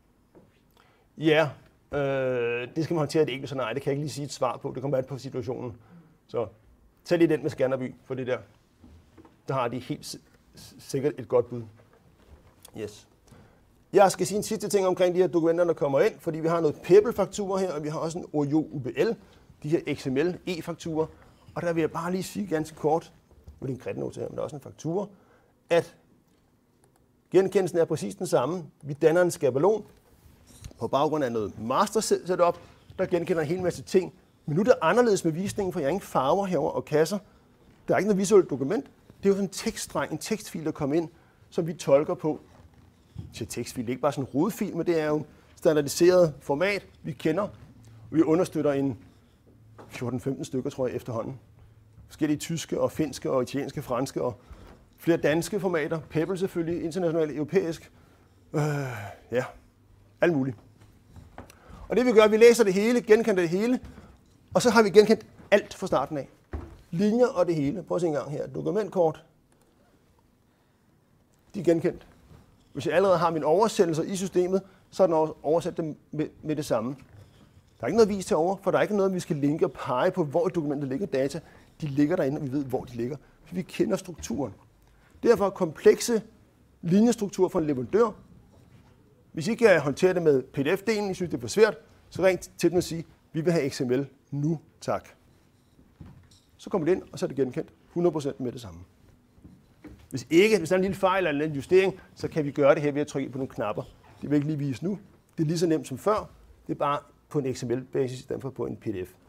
Ja, øh, det skal man håndtere det ikke, så nej, det kan jeg ikke lige sige et svar på. Det kommer an på situationen. Så tag lige den med Skanderby for det der. Der har de helt sikkert et godt bud. Yes. Jeg skal sige en sidste ting omkring de her dokumenter, der kommer ind, fordi vi har noget Pebbel-fakturer her, og vi har også en O R O U B L, de her X M L-E-fakturer. Og der vil jeg bare lige sige ganske kort, med en kreditnota her, men der er også en faktura, at genkendelsen er præcis den samme. Vi danner en skabelon på baggrund af noget master setup, der genkender en hel masse ting. Men nu er det anderledes med visningen, for jeg har ingen farver herover og kasser. Der er ikke noget visuelt dokument. Det er jo sådan en tekststreng, en tekstfil, der kommer ind, som vi tolker på til tekstfil. Det er ikke bare sådan en rodefil, men det er jo standardiseret format, vi kender. Vi understøtter en fjorten femten stykker, tror jeg, efterhånden. Forskellige tyske og finske og italienske, franske og flere danske formater. Pebbel selvfølgelig, internationalt, europæisk. Øh, ja, alt muligt. Og det vi gør, vi læser det hele, genkender det hele, og så har vi genkendt alt fra starten af. Linjer og det hele. Prøv at se en gang her. Dokumentkort. De er genkendt. Hvis jeg allerede har mine oversættelser i systemet, så er den også oversat dem med, med det samme. Der er ikke noget vis til over, for der er ikke noget, vi skal linke og pege på, hvor i dokumentet ligger data. De ligger derinde, og vi ved, hvor de ligger. For vi kender strukturen. Derfor komplekse linjestrukturer for en leverandør. Hvis I kan håndtere det med P D F-delen, I synes, det er for svært, så ring til dem og sig, vi vil have X M L nu, tak. Så kommer det ind, og så er det genkendt hundrede procent med det samme. Hvis ikke, hvis der er en lille fejl eller en justering, så kan vi gøre det her ved at trykke på nogle knapper. Det vil jeg ikke lige vise nu. Det er lige så nemt som før. Det er bare på en X M L-basis i stedet for på en P D F.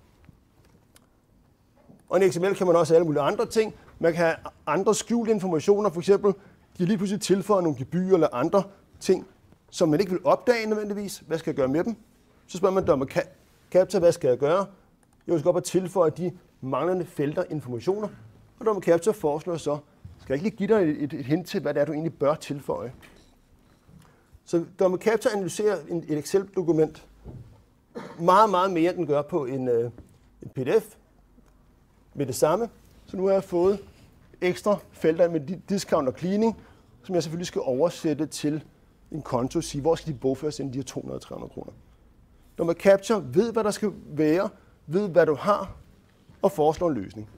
Og en X M L kan man også have alle mulige andre ting. Man kan have andre skjulte informationer, for eksempel, de lige pludselig tilføjer nogle gebyrer eller andre ting, som man ikke vil opdage nødvendigvis. Hvad skal jeg gøre med dem? Så spørger man dommer Capture, hvad skal jeg gøre? Jeg skal op og tilføje de manglende felter informationer. Og dommer Capture foreslår så, skal jeg ikke lige give dig et, et, et hint til, hvad det er, du egentlig bør tilføje? Så dommer Capture analyserer en, et Excel-dokument meget, meget mere, end den gør på en, øh, en P D F med det samme. Så nu har jeg fået ekstra felter med discount og cleaning, som jeg selvfølgelig skal oversætte til en konto og sige, hvor skal de bogføres ind de her to hundrede til tre hundrede kroner. Dommer Capture ved, hvad der skal være, ved, hvad du har, og foreslår en løsning.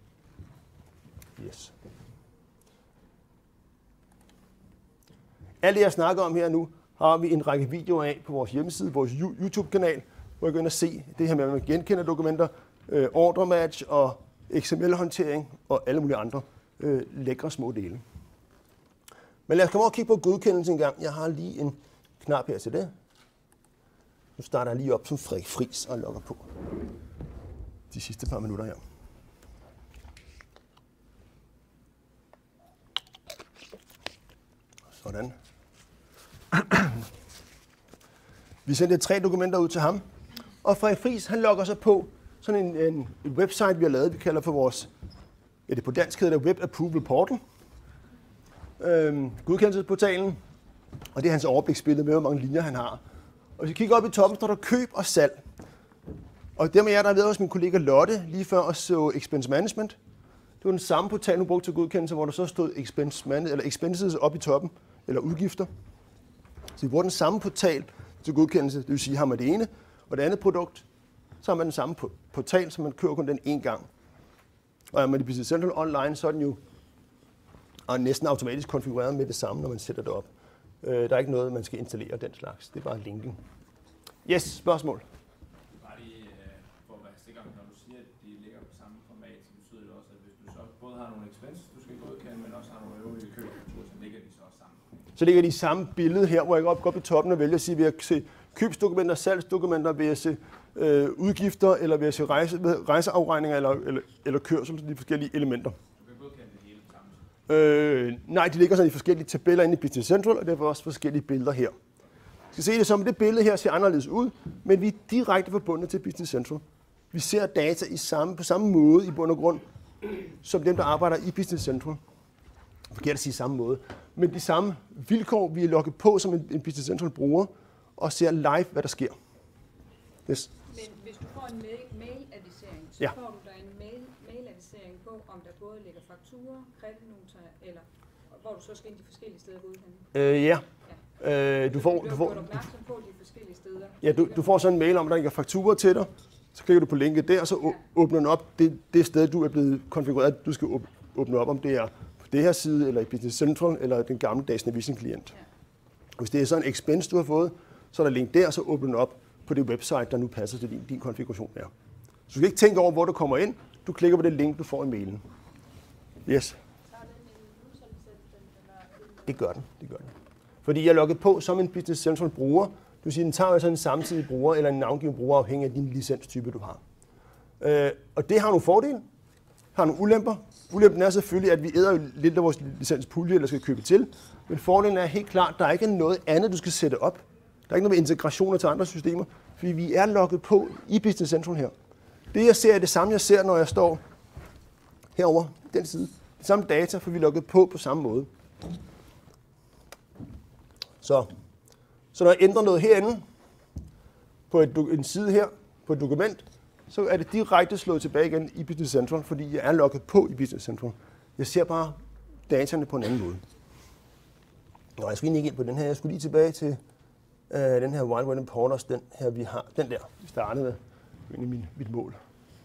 Yes. Alt det, jeg snakker om her nu, har vi en række videoer af på vores hjemmeside, vores YouTube-kanal, hvor jeg går ind og se det her med, at man genkender dokumenter, øh, order match og X M L-håndtering og alle mulige andre øh, lækre små dele. Men lad os komme over og kigge på godkendelsen en gang. Jeg har lige en knap her til det. Nu starter jeg lige op som Frederik Friis og logger på de sidste par minutter her. Sådan. Vi sendte tre dokumenter ud til ham, og Frederik Friis, han logger sig på sådan en, en, en website, vi har lavet, vi kalder for vores, ja, det på dansk hedder det Web Approval Portal, øhm, godkendelsesportalen, og det er hans overbliksbillede med, hvor mange linjer han har. Og hvis vi kigger op i toppen, står der køb og salg. Og dem af jer, der har været hos min kollega Lotte lige før og så Expense Management, det var den samme portal, hun brugte til godkendelse, hvor der så stod expense man, eller expenses op i toppen, eller udgifter. Så vi bruger den samme portal til godkendelse, det vil sige, har man det ene og det andet produkt, så har man den samme portal, så man kører kun den én gang. Og er man i Business Central Online, så er den jo og næsten automatisk konfigureret med det samme, når man sætter det op. Øh, der er ikke noget, man skal installere den slags. Det er bare linken. Yes, spørgsmål? Bare lige for at være sikker, når du siger, at de ligger på samme format, så betyder det også, at hvis du så både har nogle expenses, du skal godkende, men også har nogle øvrige købsstrukturer, så ligger de så også sammen. Så ligger de i samme billede her, hvor jeg går op, går op i toppen og vælger at sige, vil jeg se købsdokumenter, salgsdokumenter, vil jeg se øh, udgifter, eller vil jeg se rejse, rejseafregninger eller, eller, eller kørsel, de forskellige elementer. Du kan godkende det hele på samme. Øh, nej, de ligger sådan i forskellige tabeller inde i Business Central, og derfor også forskellige billeder her. Vi skal se det som, at det billede her ser anderledes ud, men vi er direkte forbundet til Business Central. Vi ser data i samme, på samme måde i bund og grund, som dem, der arbejder i Business Central. Forkert at sige samme måde. Men de samme vilkår, vi er logget på som en, en Business Central bruger, og ser live, hvad der sker. Yes. Men hvis du får en mail- mail-advisering, så Ja. får du der en mail- mail-advisering på, om der både ligger fakturer, kreditnoter, eller hvor du så skal ind de forskellige steder godkende. Øh, ja. Øh, du får, Du du har får, gjort opmærksom på de forskellige steder. ja, du, du får sådan en mail om, at der ligger fakturer til dig. Så klikker du på linket der, og så å- åbner den op det, det sted, du er blevet konfigureret, du skal åb- åbne op, om det er på det her side, eller i Business Central, eller den gammeldags Navision-klient. Ja. Hvis det er sådan en expense, du har fået, så er der link der, så åbner den op på det website, der nu passer til din, din konfiguration der. Så du skal ikke tænke over, hvor du kommer ind. Du klikker på det link, du får i mailen. Yes. Det gør den, det gør den. Fordi jeg er logget på som en Business Central bruger. Du vil sige, den tager altså en samtidig bruger eller en navngiven bruger, afhængig af din licenstype, du har. Øh, og det har nogle fordele, har nogle ulemper. Ulempen er selvfølgelig, at vi æder jo lidt af vores licenspulje, eller skal købe til. Men fordelen er helt klart, at der ikke er noget andet, du skal sætte op. Der er ikke noget med integrationer til andre systemer, fordi vi er logget på i Business Central her. Det jeg ser er det samme, jeg ser, når jeg står herover den side. Det samme data, for vi er logget på på samme måde. Så, så når jeg ændrer noget herinde, på et, en side her, på et dokument, så er det direkte slået tilbage igen i Business Central, fordi jeg er logget på i Business Central. Jeg ser bare dataene på en anden måde. Nå, jeg skal ikke ind på den her. Jeg skulle lige tilbage til øh, den her Wild Web Importers, den her vi har. Den der, vi startede med, egentlig min, mit mål.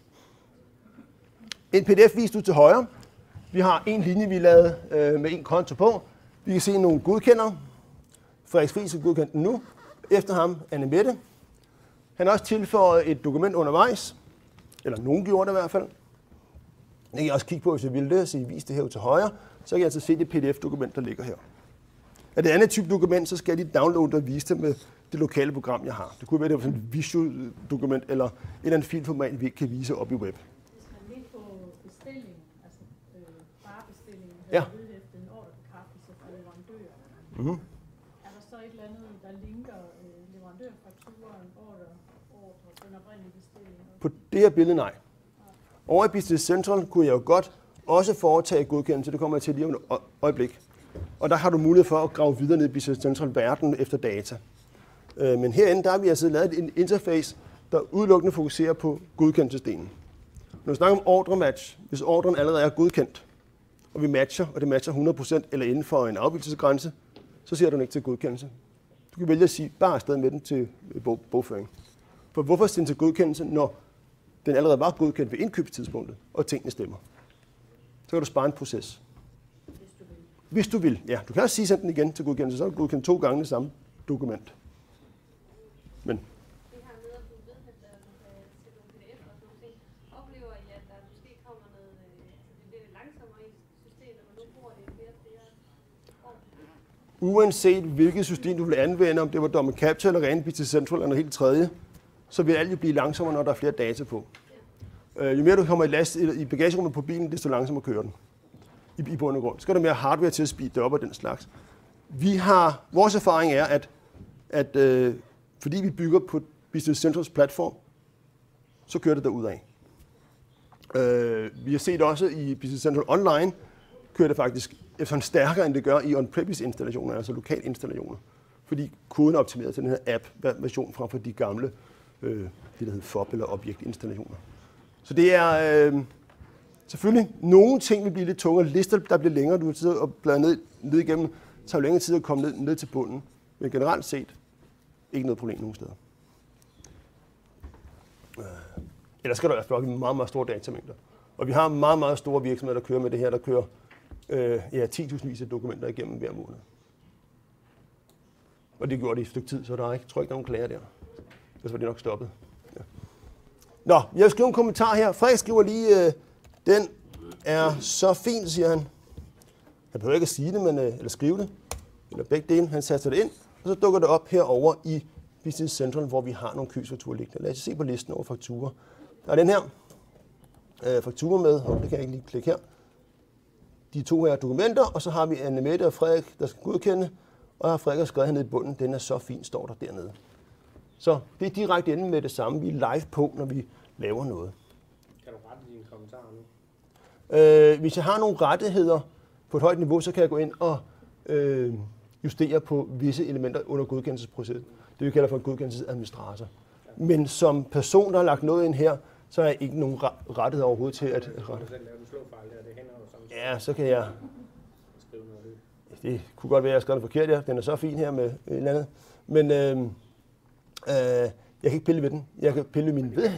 En P D F vist ud til højre. Vi har en linje, vi lavede øh, med en konto på. Vi kan se nogle godkendere. Frederik Friis er godkendt nu. Efter ham, Anne Mette. Han har også tilføjet et dokument undervejs, eller nogen gjorde det i hvert fald. Det kan jeg også kigge på, hvis jeg vil det, så I viser det her til højre. Så kan jeg altså se det P D F-dokument, der ligger her. Er det andet type dokument, så skal de downloade og vise det med det lokale program, jeg har. Det kunne være, det var sådan et visual-dokument, eller et eller andet filformat, vi ikke kan vise op i web. Hvis man lige på bestillingen, altså øh, varebestillingen, Ja. havde vedhæftet en ordrebekræftelse fra leverandøren, Mm-hmm. er der så et eller andet, der linker øh, leverandørfakturen, ordre, ordre, den oprindelige bestilling? På det her billede, nej. Over i Business Central kunne jeg jo godt også foretage godkendelse. Det kommer jeg til lige om et øjeblik. Og der har du mulighed for at grave videre ned i Business Central verden efter data. Men herinde, der har vi altså lavet en interface, der udelukkende fokuserer på godkendelsesdelen. Når vi snakker om ordre match, hvis ordren allerede er godkendt, og vi matcher, og det matcher hundrede procent eller inden for en afvigelsesgrænse, så ser du den ikke til godkendelse. Du kan vælge at sige, bare afsted med den til bog, bogføring. For hvorfor sende til godkendelse, når den allerede var godkendt ved indkøbstidspunktet, og tingene stemmer? Så kan du spare en proces. Hvis du vil. Hvis du vil, ja. Du kan også sige, send den igen til godkendelse, så er du godkendt to gange det samme dokument. Men Vi har med at blive vedhæftet til nogle P D F'er og sådan nogle ting. Oplever I, at der måske kommer noget, øh, altså det bliver lidt langsommere i systemet, og nu bruger det flere og flere år? uanset hvilket system du vil anvende, om det var Domme Capture eller Rene Business Central eller noget helt tredje, så vil alt jo blive langsommere, når der er flere data på. Øh, jo mere du kommer i, last, i bagagerummet på bilen, desto langsommere kører den. I, i bund og grund. Så skal der mere hardware til at speede det op og den slags. Vi har, vores erfaring er, at, at øh, fordi vi bygger på Business Centrals platform, så kører det derudad. Øh, vi har set også i Business Central Online, kører det faktisk sådan stærkere, end det gør i on-premise installationer, altså lokal installationer. Fordi koden er optimeret til den her app-version frem for de gamle, øh, det der hedder F O B eller objektinstallationer. Så det er øh, selvfølgelig nogle ting vil blive lidt tungere. Lister, der bliver længere, du vil sidde og bladre ned, ned igennem, tager jo længere tid at komme ned, ned til bunden. Men generelt set, ikke noget problem nogen steder. Øh. Ellers skal der være flok i meget, meget store datamængder. Og vi har meget, meget store virksomheder, der kører med det her, der kører øh, ja, ti tusind vis af dokumenter igennem hver måned. Og det gjorde det i et stykke tid, så der er ikke, tror jeg ikke, nogen klager der. Ellers var det nok stoppet. Ja. Nå, jeg vil skrive en kommentar her. Frederik skriver lige, øh, den er så fin, siger han. Han behøver ikke at sige det, men, øh, eller skrive det. Eller begge dele. Han satte det ind, og så dukker det op herover i Business Central, hvor vi har nogle købsfakturer liggende. Lad os se på listen over fakturer. Der er den her øh, faktura med, og det kan jeg ikke lige klikke her. De to her dokumenter, og så har vi Anne Mette og Frederik, der skal godkende, og har Frederik skrevet hernede i bunden, den er så fin, står der dernede. Så det er direkte inde med det samme, vi er live på, når vi laver noget. Kan du rette dine kommentarer nu? Øh, hvis jeg har nogle rettigheder på et højt niveau, så kan jeg gå ind og øh, justere på visse elementer under godkendelsesprocessen. Det vi kalder for en godkendelsesadministrator. Men som person, der har lagt noget ind her, så har jeg ikke nogen rettigheder overhovedet til at rette. Ja, så kan jeg... Det kunne godt være, at jeg skrev det forkert, ja. Den er så fin her med et eller andet. Men øh, øh, jeg kan ikke pille ved den. Jeg kan pille ved min ved.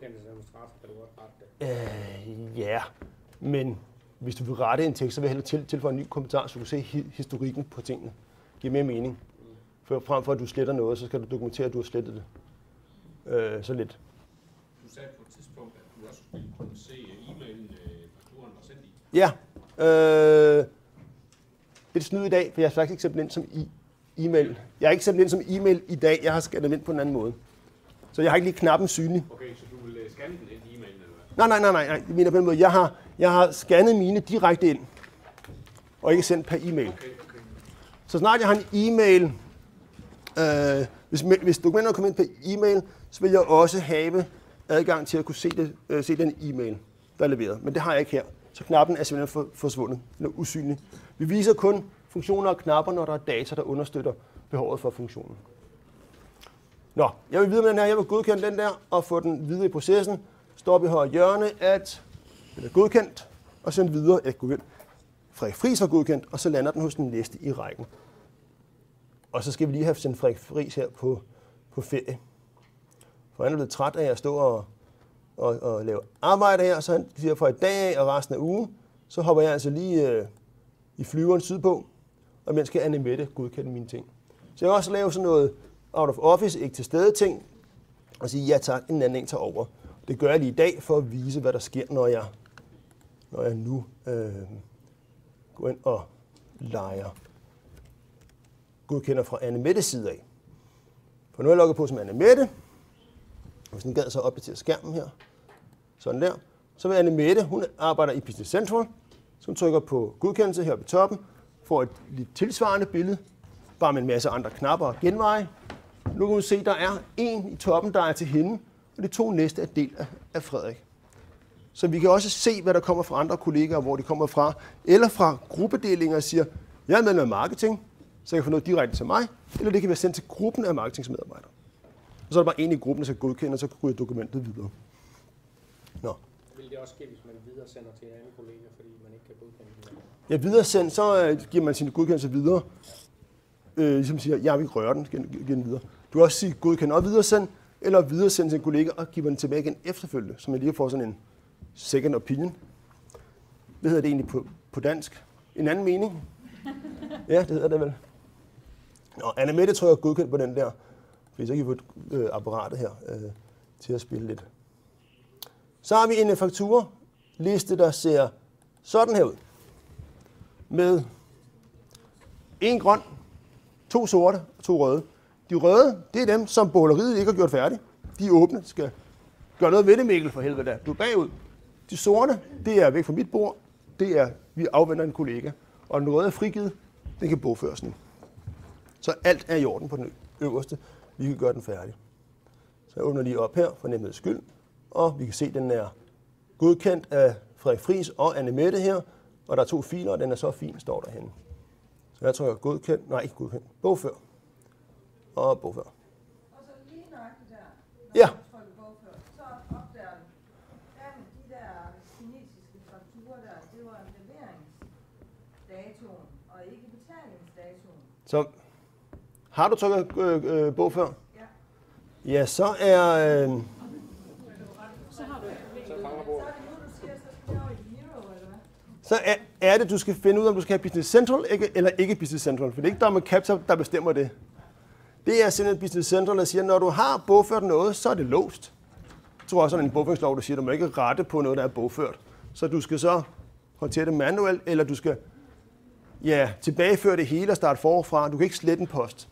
Øh, ja, men hvis du vil rette en tekst, så vil jeg hellere tilføje en ny kommentar, så du kan se historikken på tingene. Det giver mere mening. For frem for at du sletter noget, så skal du dokumentere, at du har slettet det. Øh, så lidt. Du sagde på et tidspunkt, at du også ville kunne se e-mailen, fakturen var sendt i. Ja. Øh, det er snyd i dag, for jeg har faktisk ikke sendt den ind som e-mail. Jeg har ikke sendt den ind som e-mail i dag, jeg har scannet den ind på en anden måde. Så jeg har ikke lige knappen synlig. Okay, så du vil scanne den ind i e-mailen, eller hvad? Nej, nej, nej, nej, nej. Jeg mener på den måde. Jeg har, jeg har scannet mine direkte ind, og ikke sendt per e-mail. Okay, okay. Så snart jeg har en e-mail, øh, hvis, hvis dokumenterne kommer ind på e-mail, så vil jeg også have adgang til at kunne se, det, øh, se den e-mail, der er leveret. Men det har jeg ikke her. Så knappen er simpelthen for, forsvundet. Den er usynlig. Vi viser kun funktioner og knapper, når der er data, der understøtter behovet for funktionen. Nå, jeg vil videre med den her. Jeg vil godkende den der og få den videre i processen. Står vi højre hjørne, at den er godkendt, og sende videre, at godkendt. Frederik Friis har godkendt, og så lander den hos den næste i rækken. Og så skal vi lige have sendt Frederik Friis her på, på ferie. For han er blevet træt af at stå og, og, og lave arbejde her, så han siger fra i dag og resten af ugen, så hopper jeg altså lige øh, i flyveren sydpå, og mens skal Anne Mette godkende mine ting. Så jeg kan også lave sådan noget out of office, ikke til stede ting. og sige, ja tak, en anden en tager over. Det gør jeg lige i dag for at vise, hvad der sker, når jeg, når jeg nu øh, går ind og leger godkender fra Anne-Mettes side af. For nu er jeg logget på som Anne-Mette. Hvis den gad så opdatere skærmen her, sådan der, så vil Anne-Mette, hun arbejder i Business Central, så hun trykker på godkendelse her oppe i toppen, får et lidt tilsvarende billede, bare med en masse andre knapper og genveje. Nu kan hun se, at der er en i toppen, der er til hende, og de to næste er del af, af Frederik. Så vi kan også se, hvad der kommer fra andre kollegaer, hvor de kommer fra, eller fra gruppedelinger og siger, jeg er medlem af marketing, så jeg kan få noget direkte til mig, eller det kan være sendt til gruppen af marketingsmedarbejdere. Og så er der bare en i gruppen, der skal godkende, og så kan dokumentet videre. Nå. Vil det også ske, hvis man videre sender til en anden kollega, fordi man ikke kan godkende den? Ja, videre send, så øh, giver man sin godkendelse videre. Øh, ligesom siger, jeg vil ikke røre den, giver den videre. Du kan også sige godkende og videre send, eller videre send til en kollega og give den tilbage igen efterfølgende, så man lige får sådan en second opinion. Hvad hedder det egentlig på, på dansk? En anden mening? Ja, det hedder det vel. Nå, Anne-Mette trykker godkendt på den der, fordi så kan vi få øh, apparatet her øh, til at spille lidt. Så har vi en fakturaliste, der ser sådan her ud. Med en grøn, to sorte og to røde. De røde, det er dem, som båleriet ikke har gjort færdigt. De er åbne, skal gøre noget ved det, Mikkel, for helvede da. Du er bagud. De sorte, det er væk fra mit bord. Det er, vi afventer en kollega. Og den røde er frigivet, den kan bogføres nu. Så alt er i orden på den øverste. Vi kan gøre den færdig. Så jeg åbner lige op her for nemmets skyld. Og vi kan se, at den er godkendt af Frederik Friis og Anne-Mette her. Og der er to filer, og den er så fin, står der henne. Så jeg trykker godkendt, nej ikke godkendt, bogfør. Og bogfør. Og så lige nøjagtigt der, når ja. du trykker bogfør, så opdager du, at de der kinesiske fakturer der, det var leveringsdatoen, og ikke betalingsdatoen. Så har du trykket øh, øh, bogfør? Ja. Ja, så er... Øh, Så har du et problem. Så er det nu, du siger, så skal vi over i Hero, eller hvad? Så er, er det, du skal finde ud af, om du skal have Business Central ikke, eller ikke Business Central. For det er ikke Document Capture, der bestemmer det. Det er simpelthen Business Central, der siger, at når du har bogført noget, så er det låst. Jeg tror også, at en bogføringslov, der siger, at du må ikke rette på noget, der er bogført. Så du skal så håndtere det manuelt, eller du skal ja, tilbageføre det hele og starte forfra. Du kan ikke slette en post.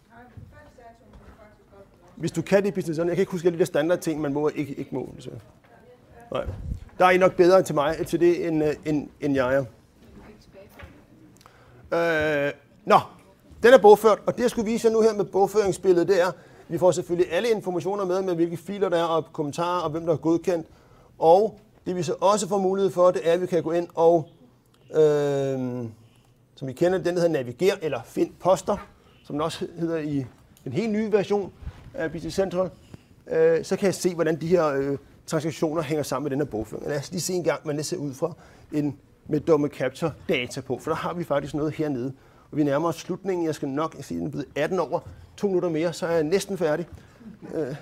Hvis du kan det i Business Central, jeg kan ikke huske alle de der standard ting, man må ikke, ikke må. Så. Nej. Der er I nok bedre til mig til det, end, end, end jeg er. Øh, nå, den er bogført, og det jeg skulle vise jer nu her med bogføringsbilledet, det er, at vi får selvfølgelig alle informationer med, med hvilke filer der er, og kommentarer, og hvem der er godkendt. Og det vi så også får mulighed for, det er, at vi kan gå ind og, øh, som vi kender, den der hedder Naviger, eller Find Poster, som den også hedder i en helt ny version af Business Central. Øh, så kan jeg se, hvordan de her øh, transaktioner hænger sammen med den her bogføring. Lad os lige se en gang, hvordan det ser ud fra en med Document Capture data på, for der har vi faktisk noget hernede. Og vi nærmer os slutningen. Jeg skal nok sige, den er blevet atten over. To minutter mere, så er jeg næsten færdig. Øh.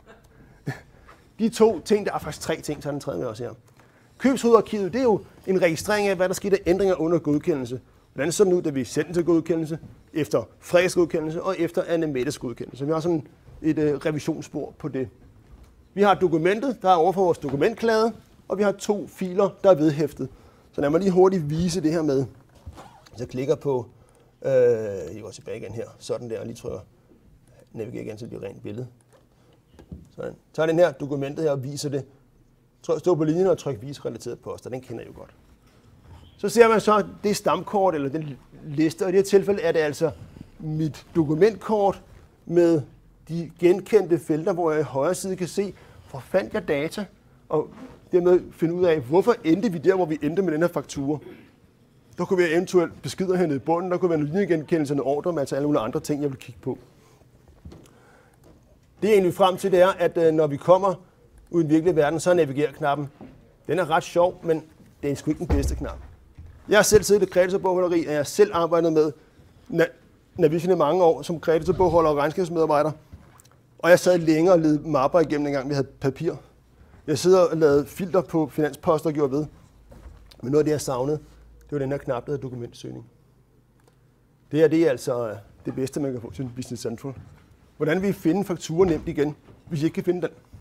De to ting, der er faktisk tre ting, så er den tredje med også her. Købshovedarkivet, det er jo en registrering af, hvad der skete af ændringer under godkendelse. Hvordan så den ud, da vi sendte til godkendelse, efter Frederiks godkendelse og efter Anne-Mettes godkendelse. Vi har sådan et øh, revisionsspor på det. Vi har dokumentet, der er overfor vores dokumentklade, og vi har to filer, der er vedhæftet. Så lad mig lige hurtigt vise det her med. Hvis jeg klikker på, øh, jeg går tilbage igen her, sådan der, og lige trykker, navigerer igen, så det bliver rent billede. Sådan. Så er den her dokumentet her og viser det. Stå på linjen og tryk vis relateret poster, den kender jeg jo godt. Så ser man så det stamkort, eller den liste, og i det her tilfælde er det altså mit dokumentkort med de genkendte felter, hvor jeg i højre side kan se, hvor fandt jeg data, og dermed finde ud af, hvorfor endte vi der, hvor vi endte med den her faktura. Der kunne være eventuelt beskeder hernede i bunden, der kunne være en linjegenkendelse, en ordre, med altså alle mulige andre ting, jeg vil kigge på. Det er egentlig frem til, det er, at når vi kommer ud i den virkelige verden, så er naviger-knappen. Den er ret sjov, men det er sgu ikke den bedste knap. Jeg har selv siddet i kreditorbogholderi, og jeg har selv arbejdet med na- Navision i mange år som kreditorbogholder og regnskabsmedarbejder. Og jeg sad længere og ledte mapper igennem, dengang vi havde papir. Jeg sidder og lavede filter på finansposter og gjorde ved. Men noget af det, jeg savnede, det var den her knap, der hedder dokumentsøgning. Det her, det er altså det bedste, man kan få til Business Central. Hvordan vi finder fakturer nemt igen, hvis I ikke kan finde den.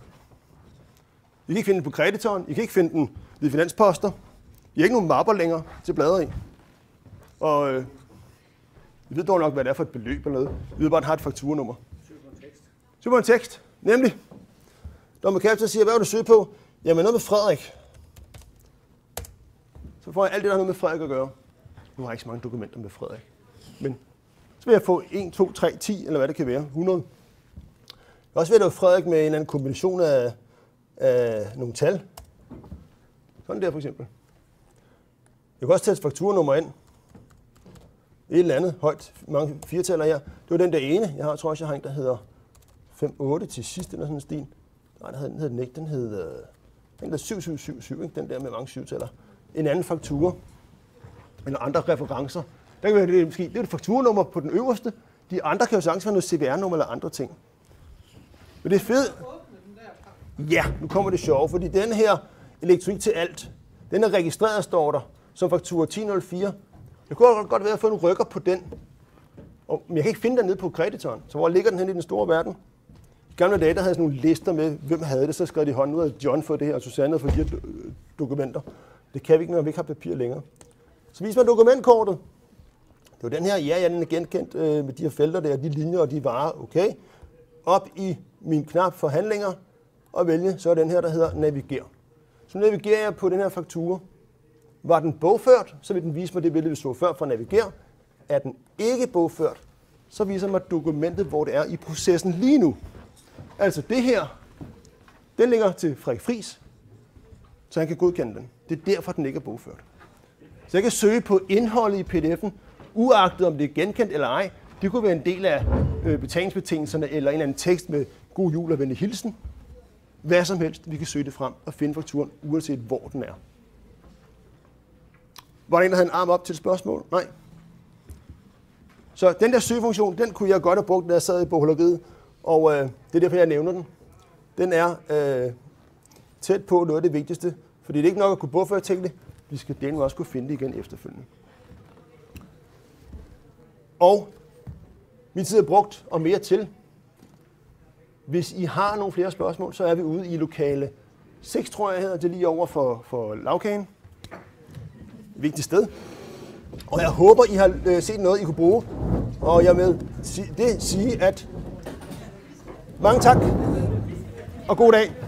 I kan ikke finde den på kreditoren. I kan ikke finde den ved finansposter. I har ikke nogen mapper længere til bladre i. Og øh, I ved dog nok, hvad det er for et beløb eller noget. I ved bare, at den har et fakturanummer. Søg på en tekst. Søg på en tekst. Nemlig. Når man kan siger, hvad vil du søge på? Jamen noget med Frederik. Så får jeg alt det, der har noget med Frederik at gøre. Nu har jeg ikke så mange dokumenter med Frederik. Men så vil jeg få en, to, tre, ti, eller hvad det kan være. hundrede. Jeg også ved, at det Frederik med en eller anden kombination af, af nogle tal. Sådan der for eksempel. Jeg kan også tage et fakturanummer ind. Et eller andet højt, mange firetaller her. Det var den der ene. Jeg har, tror også, jeg har en, der hedder fem otte til sidst, eller sådan en stil. Nej, den hed, den hed den ikke. Den hed, den hed syv syv syv syv, ikke? Den der med mange syvtaller. En anden faktura. Eller andre referencer. Der kan være, det, måske, det er et fakturanummer på den øverste. De andre kan jo sagtens være noget C V R-nummer eller andre ting. Men det er fedt. Ja, nu kommer det sjove, fordi den her elektronik til alt, den er registreret, står der, som faktura ti nul fire. Det kunne godt være at få en rykker på den. Og, men jeg kan ikke finde den nede på kreditoren. Så hvor ligger den hen i den store verden? I gamle dage, der havde sådan nogle lister med, hvem havde det, så skrev de i hånden ud af John for det her, og Susanne for de her dokumenter. Det kan vi ikke, når vi ikke har papir længere. Så viser man dokumentkortet. Det var den her, ja, jeg er genkendt øh, med de her felter der, de linjer og de varer, okay. Op i min knap for handlinger, og vælge, så er den her, der hedder naviger. Så navigerer jeg på den her faktura. Var den bogført, så vil den vise mig det billede, vi så før fra naviger. Er den ikke bogført, så viser mig dokumentet, hvor det er i processen lige nu. Altså det her, den ligger til Frederik Friis, så han kan godkende den. Det er derfor, den ikke er bogført. Så jeg kan søge på indholdet i P D F'en, uagtet om det er genkendt eller ej. Det kunne være en del af øh, betalingsbetingelserne, eller en eller anden tekst med god jul og venlig hilsen. Hvad som helst, vi kan søge det frem og finde fakturen, uanset hvor den er. Var der en, der havde en arm op til et spørgsmål? Nej. Så den der søgefunktion, den kunne jeg godt have brugt, da jeg sad i bogholderiet, og øh, det er derfor, jeg nævner den. Den er øh, tæt på noget af det vigtigste, fordi det er ikke nok at kunne bogføre tingene, vi skal dele også kunne finde det igen efterfølgende. Og min tid er brugt, og mere til. Hvis I har nogle flere spørgsmål, så er vi ude i lokale seks, tror jeg hedder det, lige over for, for lavkagen. Vigtigt sted. Og jeg håber, I har øh, set noget, I kunne bruge. Og jeg vil det sige, at mange tak, og god dag.